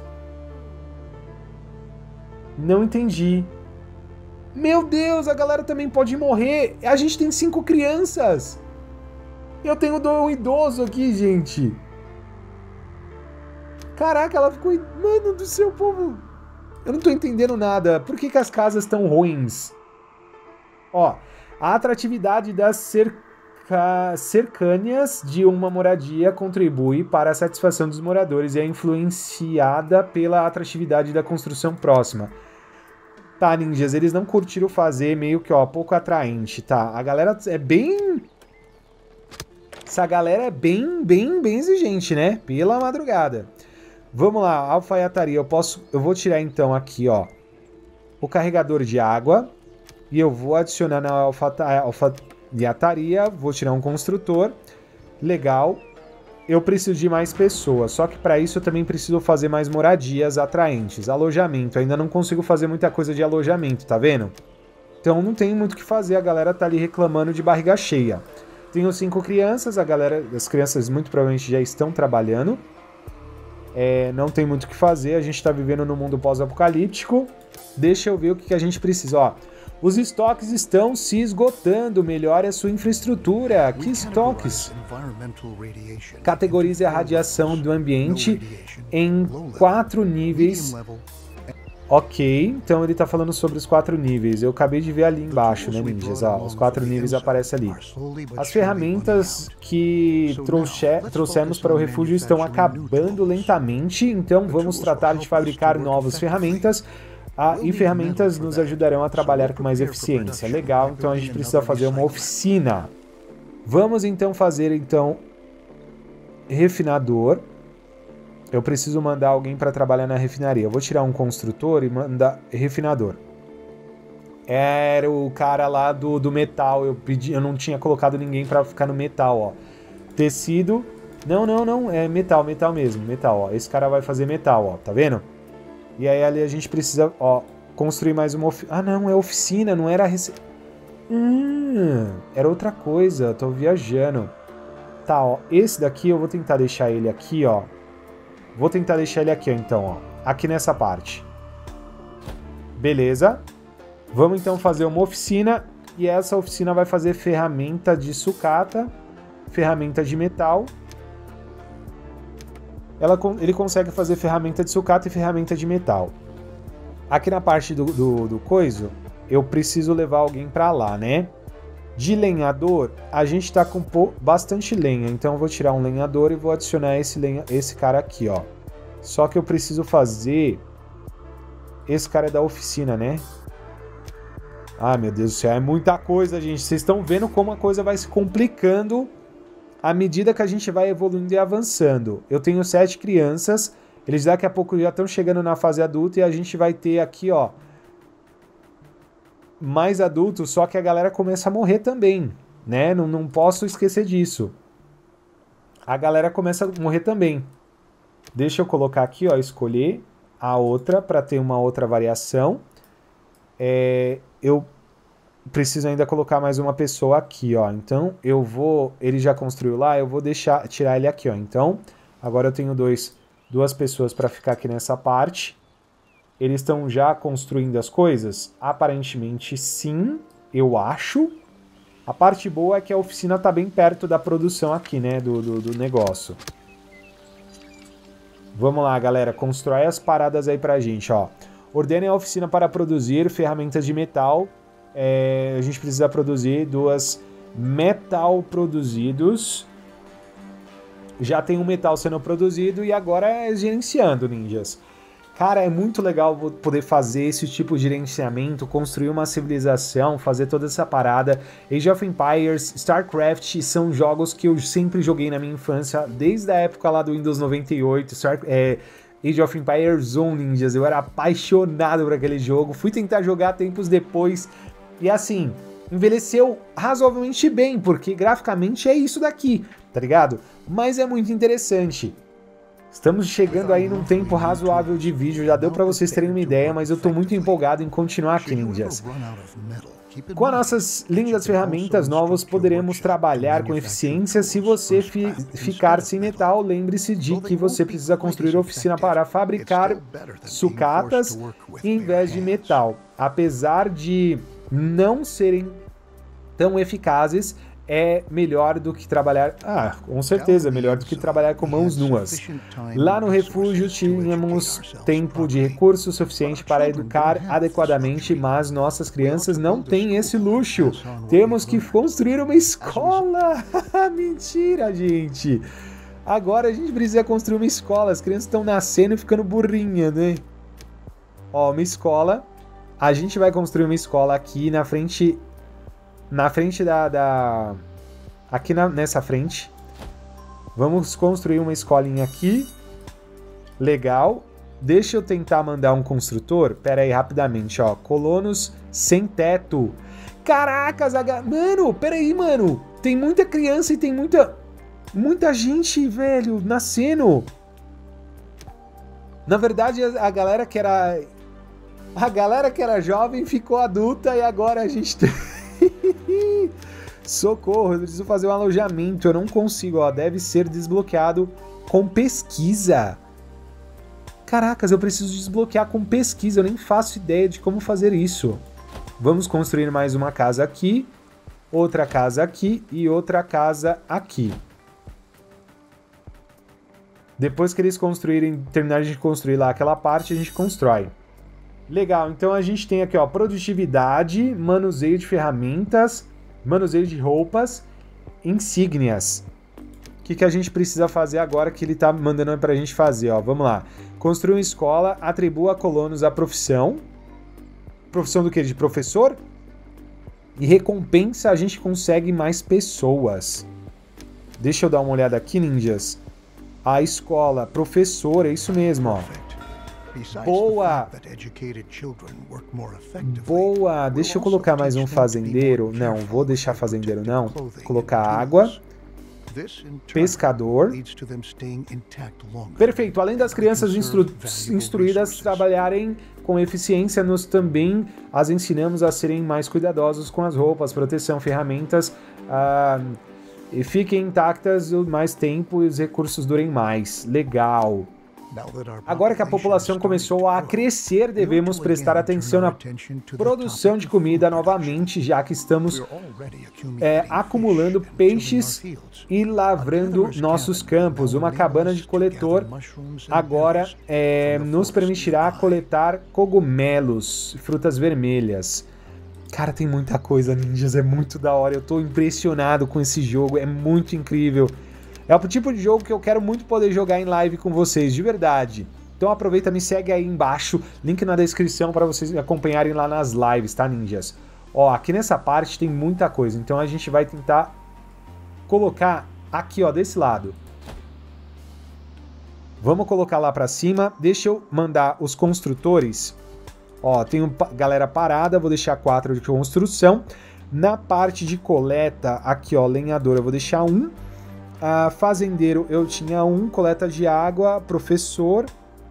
Não entendi. Meu Deus, a galera também pode morrer. A gente tem 5 crianças. Eu tenho um idoso aqui, gente. Caraca, ela ficou... Mano do céu, povo. Eu não tô entendendo nada. Por que as casas estão ruins? Ó, a atratividade das cercâneas de uma moradia contribui para a satisfação dos moradores e é influenciada pela atratividade da construção próxima. Tá, ninjas, eles não curtiram fazer meio que, ó, pouco atraente, tá? A galera é bem... Essa galera é bem exigente, né? Pela madrugada. Vamos lá, alfaiataria. Eu vou tirar então aqui, ó, o carregador de água e eu vou adicionar na alfaiataria, vou tirar um construtor. Legal. Eu preciso de mais pessoas, só que para isso eu também preciso fazer mais moradias atraentes. Alojamento, ainda não consigo fazer muita coisa de alojamento, tá vendo? Então não tem muito o que fazer, a galera tá ali reclamando de barriga cheia. Tenho 5 crianças, as crianças muito provavelmente já estão trabalhando. Não tem muito o que fazer, a gente tá vivendo num mundo pós-apocalíptico. Deixa eu ver o que a gente precisa, ó. Os estoques estão se esgotando, melhore a sua infraestrutura. Que estoques? Categorize a radiação do ambiente em 4 níveis. Ok, então ele tá falando sobre os 4 níveis. Eu acabei de ver ali embaixo, né, ninjas? Ó, os 4 níveis aparecem ali. As ferramentas que trouxemos para o refúgio estão acabando lentamente, então vamos tratar de fabricar novas ferramentas. E ferramentas nos ajudarão a trabalhar com mais eficiência. Legal, então a gente precisa fazer uma oficina. Vamos então fazer refinador. Eu preciso mandar alguém para trabalhar na refinaria. Eu vou tirar um construtor e mandar refinador. Era o cara lá do metal. Eu não tinha colocado ninguém para ficar no metal, ó. Tecido. Não. É metal mesmo. Metal, ó. Esse cara vai fazer metal, ó. Tá vendo? E aí ali a gente precisa, ó, construir mais uma oficina. Ah, não, é oficina, não era... Era outra coisa, tô viajando. Tá, ó, esse daqui eu vou tentar deixar ele aqui, ó. Vou tentar deixar ele aqui, ó, então, ó. Aqui nessa parte. Beleza. Vamos então fazer uma oficina. E essa oficina vai fazer ferramenta de sucata, ferramenta de metal. Ele consegue fazer ferramenta de sucata e ferramenta de metal. Aqui na parte do coiso, eu preciso levar alguém pra lá, né? De lenhador, a gente tá com bastante lenha, então eu vou tirar um lenhador e vou adicionar esse cara aqui, ó. Só que eu preciso fazer... Esse cara é da oficina, né? Ah, meu Deus do céu, é muita coisa, gente. Vocês estão vendo como a coisa vai se complicando à medida que a gente vai evoluindo e avançando. Eu tenho 7 crianças, eles daqui a pouco já estão chegando na fase adulta e a gente vai ter aqui, ó, mais adultos, só que a galera começa a morrer também, né? Não posso esquecer disso. A galera começa a morrer também. Deixa eu colocar aqui, ó, escolher a outra para ter uma outra variação. Eu preciso ainda colocar mais uma pessoa aqui, ó. Então, ele já construiu lá, eu vou tirar ele aqui, ó. Então, agora eu tenho duas pessoas para ficar aqui nessa parte. Eles estão já construindo as coisas? Aparentemente, sim, eu acho. A parte boa é que a oficina tá bem perto da produção aqui, né, do negócio. Vamos lá, galera, constrói as paradas aí pra gente, ó. Ordene a oficina para produzir ferramentas de metal. A gente precisa produzir 2 metal produzidos. Já tem um metal sendo produzido e agora é gerenciando, ninjas. Cara, é muito legal poder fazer esse tipo de gerenciamento, construir uma civilização, fazer toda essa parada. Age of Empires, StarCraft são jogos que eu sempre joguei na minha infância, desde a época lá do Windows 98, Age of Empires 1, ninjas. Eu era apaixonado por aquele jogo, fui tentar jogar tempos depois e assim, envelheceu razoavelmente bem, porque graficamente é isso daqui, tá ligado? Mas é muito interessante. Estamos chegando aí num tempo razoável de vídeo, já deu para vocês terem uma ideia, mas eu tô muito empolgado em continuar aqui, ninjas. Com as nossas lindas ferramentas novas, poderemos trabalhar com eficiência. Se você ficar sem metal, lembre-se de que você precisa construir oficina para fabricar sucatas em vez de metal. Apesar de não serem tão eficazes, é melhor do que trabalhar... com certeza, melhor do que trabalhar com mãos nuas. Lá no refúgio tínhamos tempo de recurso suficiente para educar adequadamente, mas nossas crianças não têm esse luxo. Temos que construir uma escola! Mentira, gente! Agora a gente precisa construir uma escola. As crianças estão nascendo e ficando burrinhas, né? Ó, uma escola. A gente vai construir uma escola aqui na frente... Aqui nessa frente. Vamos construir uma escolinha aqui. Legal. Deixa eu tentar mandar um construtor. Pera aí, rapidamente, ó. Colonos sem teto. Caracas, mano, pera aí, mano. Tem muita criança e tem muita gente, velho, nascendo. Na verdade, a galera que era jovem ficou adulta e agora a gente tem... Socorro, eu preciso fazer um alojamento, eu não consigo, ó, deve ser desbloqueado com pesquisa. Caracas, eu preciso desbloquear com pesquisa, eu nem faço ideia de como fazer isso. Vamos construir mais uma casa aqui, outra casa aqui e outra casa aqui. Depois que eles terminarem de construir lá aquela parte, a gente constrói. Legal, então a gente tem aqui, ó, produtividade, manuseio de ferramentas, manuseio de roupas, insígnias. O que a gente precisa fazer agora que ele tá mandando pra gente fazer, ó? Vamos lá. Construir uma escola, atribua a colonos a profissão. Profissão do quê? De professor? E recompensa, a gente consegue mais pessoas. Deixa eu dar uma olhada aqui, ninjas. A escola, professor, é isso mesmo, ó. Boa! Boa! Deixa eu colocar mais um fazendeiro. Não, vou deixar fazendeiro não. Vou colocar água. Pescador. Perfeito. Além das crianças instruídas trabalharem com eficiência, nós também as ensinamos a serem mais cuidadosos com as roupas, proteção, ferramentas, e fiquem intactas mais tempo e os recursos durem mais. Legal. Agora que a população começou a crescer, devemos prestar atenção na produção de comida novamente, já que estamos acumulando peixes e lavrando nossos campos. Uma cabana de coletor agora nos permitirá coletar cogumelos, frutas vermelhas. Cara, tem muita coisa, ninjas, é muito da hora. Eu tô impressionado com esse jogo, é muito incrível. É o tipo de jogo que eu quero muito poder jogar em live com vocês, de verdade. Então aproveita, me segue aí embaixo, link na descrição para vocês acompanharem lá nas lives, tá, ninjas? Ó, aqui nessa parte tem muita coisa, então a gente vai tentar colocar aqui, ó, desse lado. Vamos colocar lá para cima, deixa eu mandar os construtores. Ó, tem galera parada, vou deixar 4 de construção. Na parte de coleta, aqui, ó, lenhador, eu vou deixar 1. Fazendeiro eu tinha 1, coleta de água, professor.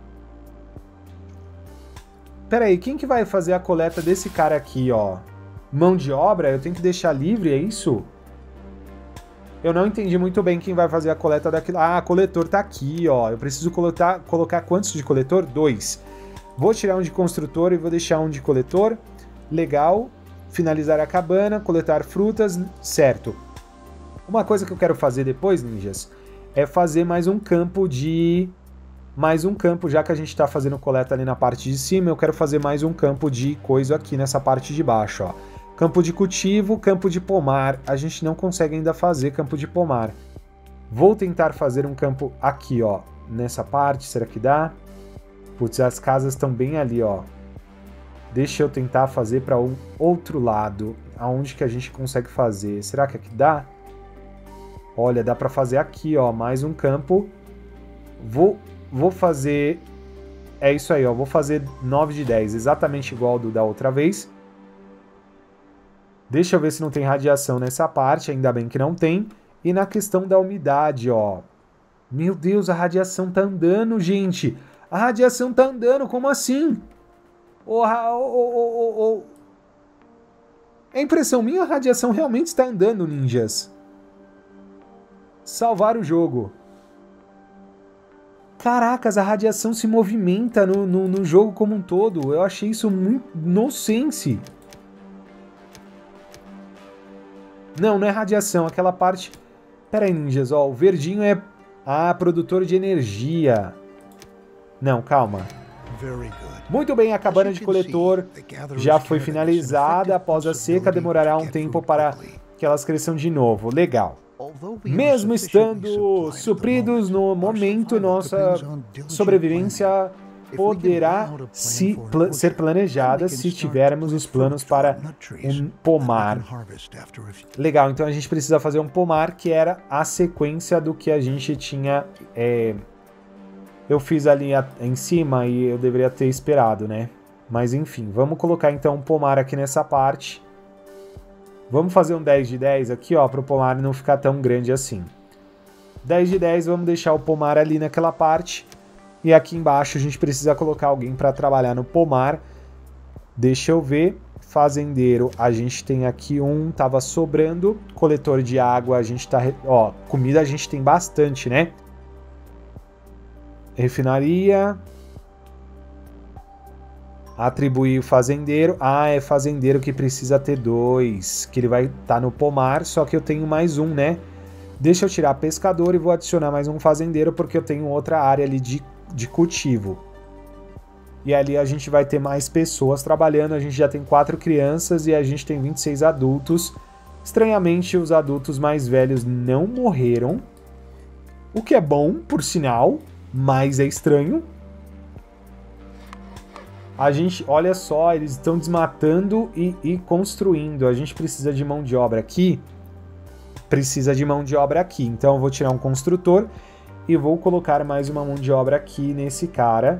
Pera aí, quem que vai fazer a coleta desse cara aqui, ó? Mão de obra, eu tenho que deixar livre, é isso? Eu não entendi muito bem quem vai fazer a coleta daquilo. Coletor tá aqui, ó. Eu preciso colocar quantos de coletor? 2. Vou tirar um de construtor e vou deixar um de coletor. Legal. Finalizar a cabana, coletar frutas, certo. Uma coisa que eu quero fazer depois, ninjas, é fazer mais um campo, já que a gente está fazendo coleta ali na parte de cima, eu quero fazer mais um campo de coisa aqui nessa parte de baixo, ó. Campo de cultivo, campo de pomar, a gente não consegue ainda fazer campo de pomar. Vou tentar fazer um campo aqui, ó, nessa parte, será que dá? Putz, as casas estão bem ali, ó. Deixa eu tentar fazer para um outro lado, aonde que a gente consegue fazer, será que aqui dá? Olha, dá pra fazer aqui, ó, mais um campo. Vou fazer... É isso aí, ó, vou fazer 9 de 10, exatamente igual ao do da outra vez. Deixa eu ver se não tem radiação nessa parte, ainda bem que não tem. E na questão da umidade, ó, Meu Deus, a radiação tá andando, gente. A radiação tá andando, como assim? É impressão minha, a radiação realmente está andando, ninjas. Salvar o jogo. Caracas, a radiação se movimenta no jogo como um todo. Eu achei isso muito nonsense. Não é radiação, aquela parte... Pera aí, ninjas, ó, o verdinho é... produtor de energia. Não, calma. Muito bem, a cabana de coletor já foi finalizada. Após a seca, demorará um tempo para que elas cresçam de novo. Legal. Mesmo estando supridos no momento, nossa sobrevivência poderá ser planejada se tivermos os planos para um pomar. Legal, então a gente precisa fazer um pomar, que era a sequência do que a gente tinha... Eu fiz ali em cima e eu deveria ter esperado, né? Mas enfim, vamos colocar então um pomar aqui nessa parte. Vamos fazer um 10 de 10 aqui, ó, para o pomar não ficar tão grande assim. 10 de 10, vamos deixar o pomar ali naquela parte. E aqui embaixo a gente precisa colocar alguém para trabalhar no pomar. Deixa eu ver. Fazendeiro, a gente tem aqui um, tava sobrando. Coletor de água, a gente tá... Ó, comida a gente tem bastante, né? Refinaria. Atribuir o fazendeiro. É fazendeiro que precisa ter 2. Que ele vai estar no pomar, só que eu tenho mais um, né? Deixa eu tirar pescador e vou adicionar mais um fazendeiro, porque eu tenho outra área ali de cultivo. E ali a gente vai ter mais pessoas trabalhando. A gente já tem 4 crianças e a gente tem 26 adultos. Estranhamente, os adultos mais velhos não morreram. O que é bom, por sinal, mas é estranho. A gente, olha só, eles estão desmatando e construindo. A gente precisa de mão de obra aqui. Então eu vou tirar um construtor e vou colocar mais uma mão de obra aqui nesse cara.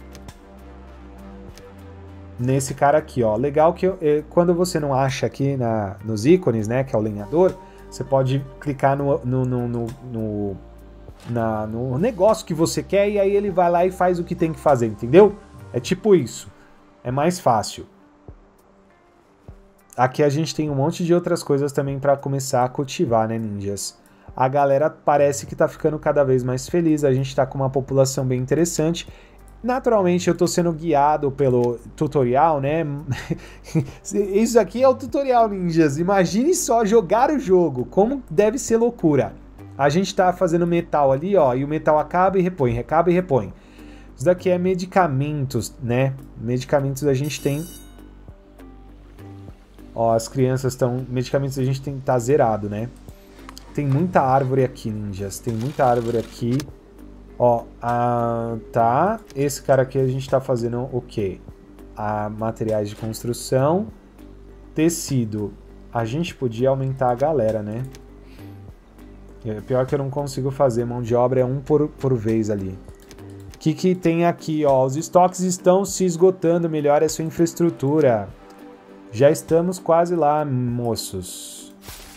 Nesse cara aqui, ó. Legal que quando você não acha aqui nos ícones, né, que é o lenhador, você pode clicar no negócio que você quer e aí ele vai lá e faz o que tem que fazer, entendeu? É tipo isso. É mais fácil. Aqui a gente tem um monte de outras coisas também para começar a cultivar, né, ninjas? A galera parece que tá ficando cada vez mais feliz. A gente tá com uma população bem interessante. Naturalmente eu tô sendo guiado pelo tutorial, né? Isso aqui é o tutorial, ninjas. Imagine só jogar o jogo. Como deve ser loucura. A gente tá fazendo metal ali, ó. E o metal acaba e repõe, acaba e repõe. Isso daqui é medicamentos, né? Medicamentos a gente tem... Ó, as crianças estão... Medicamentos a gente tem que tá zerado, né? Tem muita árvore aqui, ninjas. Tem muita árvore aqui. Ó, tá. Esse cara aqui a gente tá fazendo o quê? Materiais de construção. Tecido. A gente podia aumentar a galera, né? Pior que eu não consigo fazer. Mão de obra é um por vez ali. O que tem aqui, ó? Os estoques estão se esgotando. Melhore a sua infraestrutura. Já estamos quase lá, moços.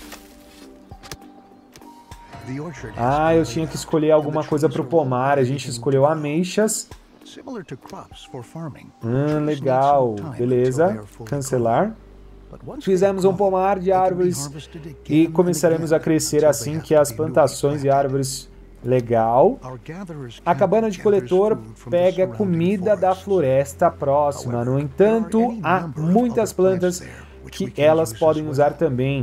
Eu tinha que escolher alguma coisa para o pomar. A gente escolheu ameixas. Legal. Beleza. Cancelar. Fizemos um pomar de árvores e começaremos a crescer assim que as plantações e árvores... Legal. A cabana de coletor pega comida da floresta próxima. No entanto, há muitas plantas que elas podem usar também.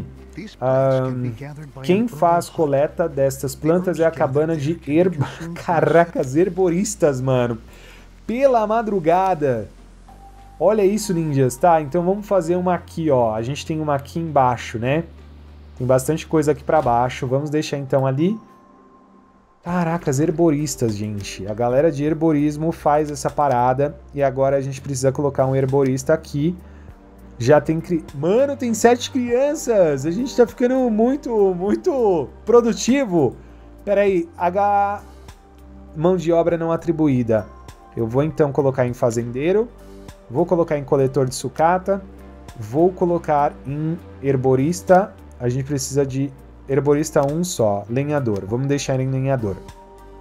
Quem faz coleta destas plantas é a cabana de Caracas, herboristas, mano. Pela madrugada. Olha isso, ninjas. Tá, então vamos fazer uma aqui, ó. A gente tem uma aqui embaixo, né? Tem bastante coisa aqui pra baixo. Vamos deixar então ali. Caracas, herboristas, gente. A galera de herborismo faz essa parada. E agora a gente precisa colocar um herborista aqui. Já tem... Mano, tem 7 crianças! A gente tá ficando muito produtivo. Pera aí. Mão de obra não atribuída. Eu vou então colocar em fazendeiro. Vou colocar em coletor de sucata. Vou colocar em herborista. A gente precisa de... Herborista 1 só, lenhador. Vamos deixar em lenhador.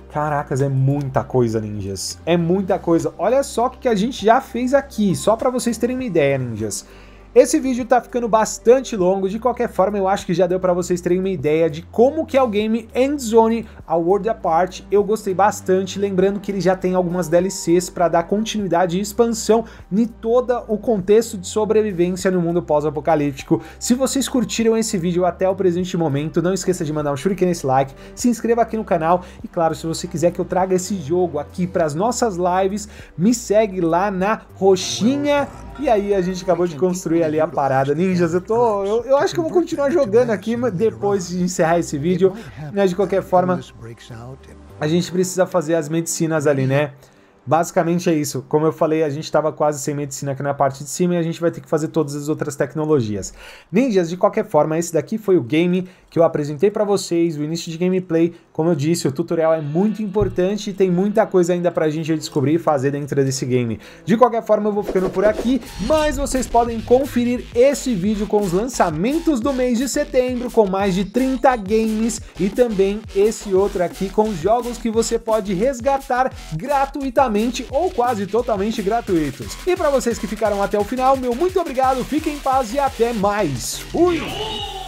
Caracas, é muita coisa, ninjas. É muita coisa. Olha só o que a gente já fez aqui, só pra vocês terem uma ideia, ninjas. Esse vídeo tá ficando bastante longo, de qualquer forma eu acho que já deu pra vocês terem uma ideia de como que é o game Endzone A World Apart. Eu gostei bastante, lembrando que ele já tem algumas DLCs pra dar continuidade e expansão em todo o contexto de sobrevivência no mundo pós-apocalíptico. Se vocês curtiram esse vídeo até o presente momento, não esqueça de mandar um shuriken nesse like, se inscreva aqui no canal e claro, se você quiser que eu traga esse jogo aqui pras nossas lives, me segue lá na roxinha. E aí a gente acabou de construir ali a parada. Ninjas, eu acho que eu vou continuar jogando aqui depois de encerrar esse vídeo, mas de qualquer forma a gente precisa fazer as medicinas ali, né? Basicamente é isso. Como eu falei, a gente estava quase sem medicina aqui na parte de cima e a gente vai ter que fazer todas as outras tecnologias. Ninjas, de qualquer forma, esse daqui foi o game que eu apresentei para vocês, o início de gameplay. Como eu disse, o tutorial é muito importante e tem muita coisa ainda pra gente descobrir e fazer dentro desse game. De qualquer forma, eu vou ficando por aqui, mas vocês podem conferir esse vídeo com os lançamentos do mês de setembro, com mais de 30 games, e também esse outro aqui com jogos que você pode resgatar gratuitamente ou quase totalmente gratuitos. E para vocês que ficaram até o final, meu muito obrigado, fiquem em paz e até mais. Fui!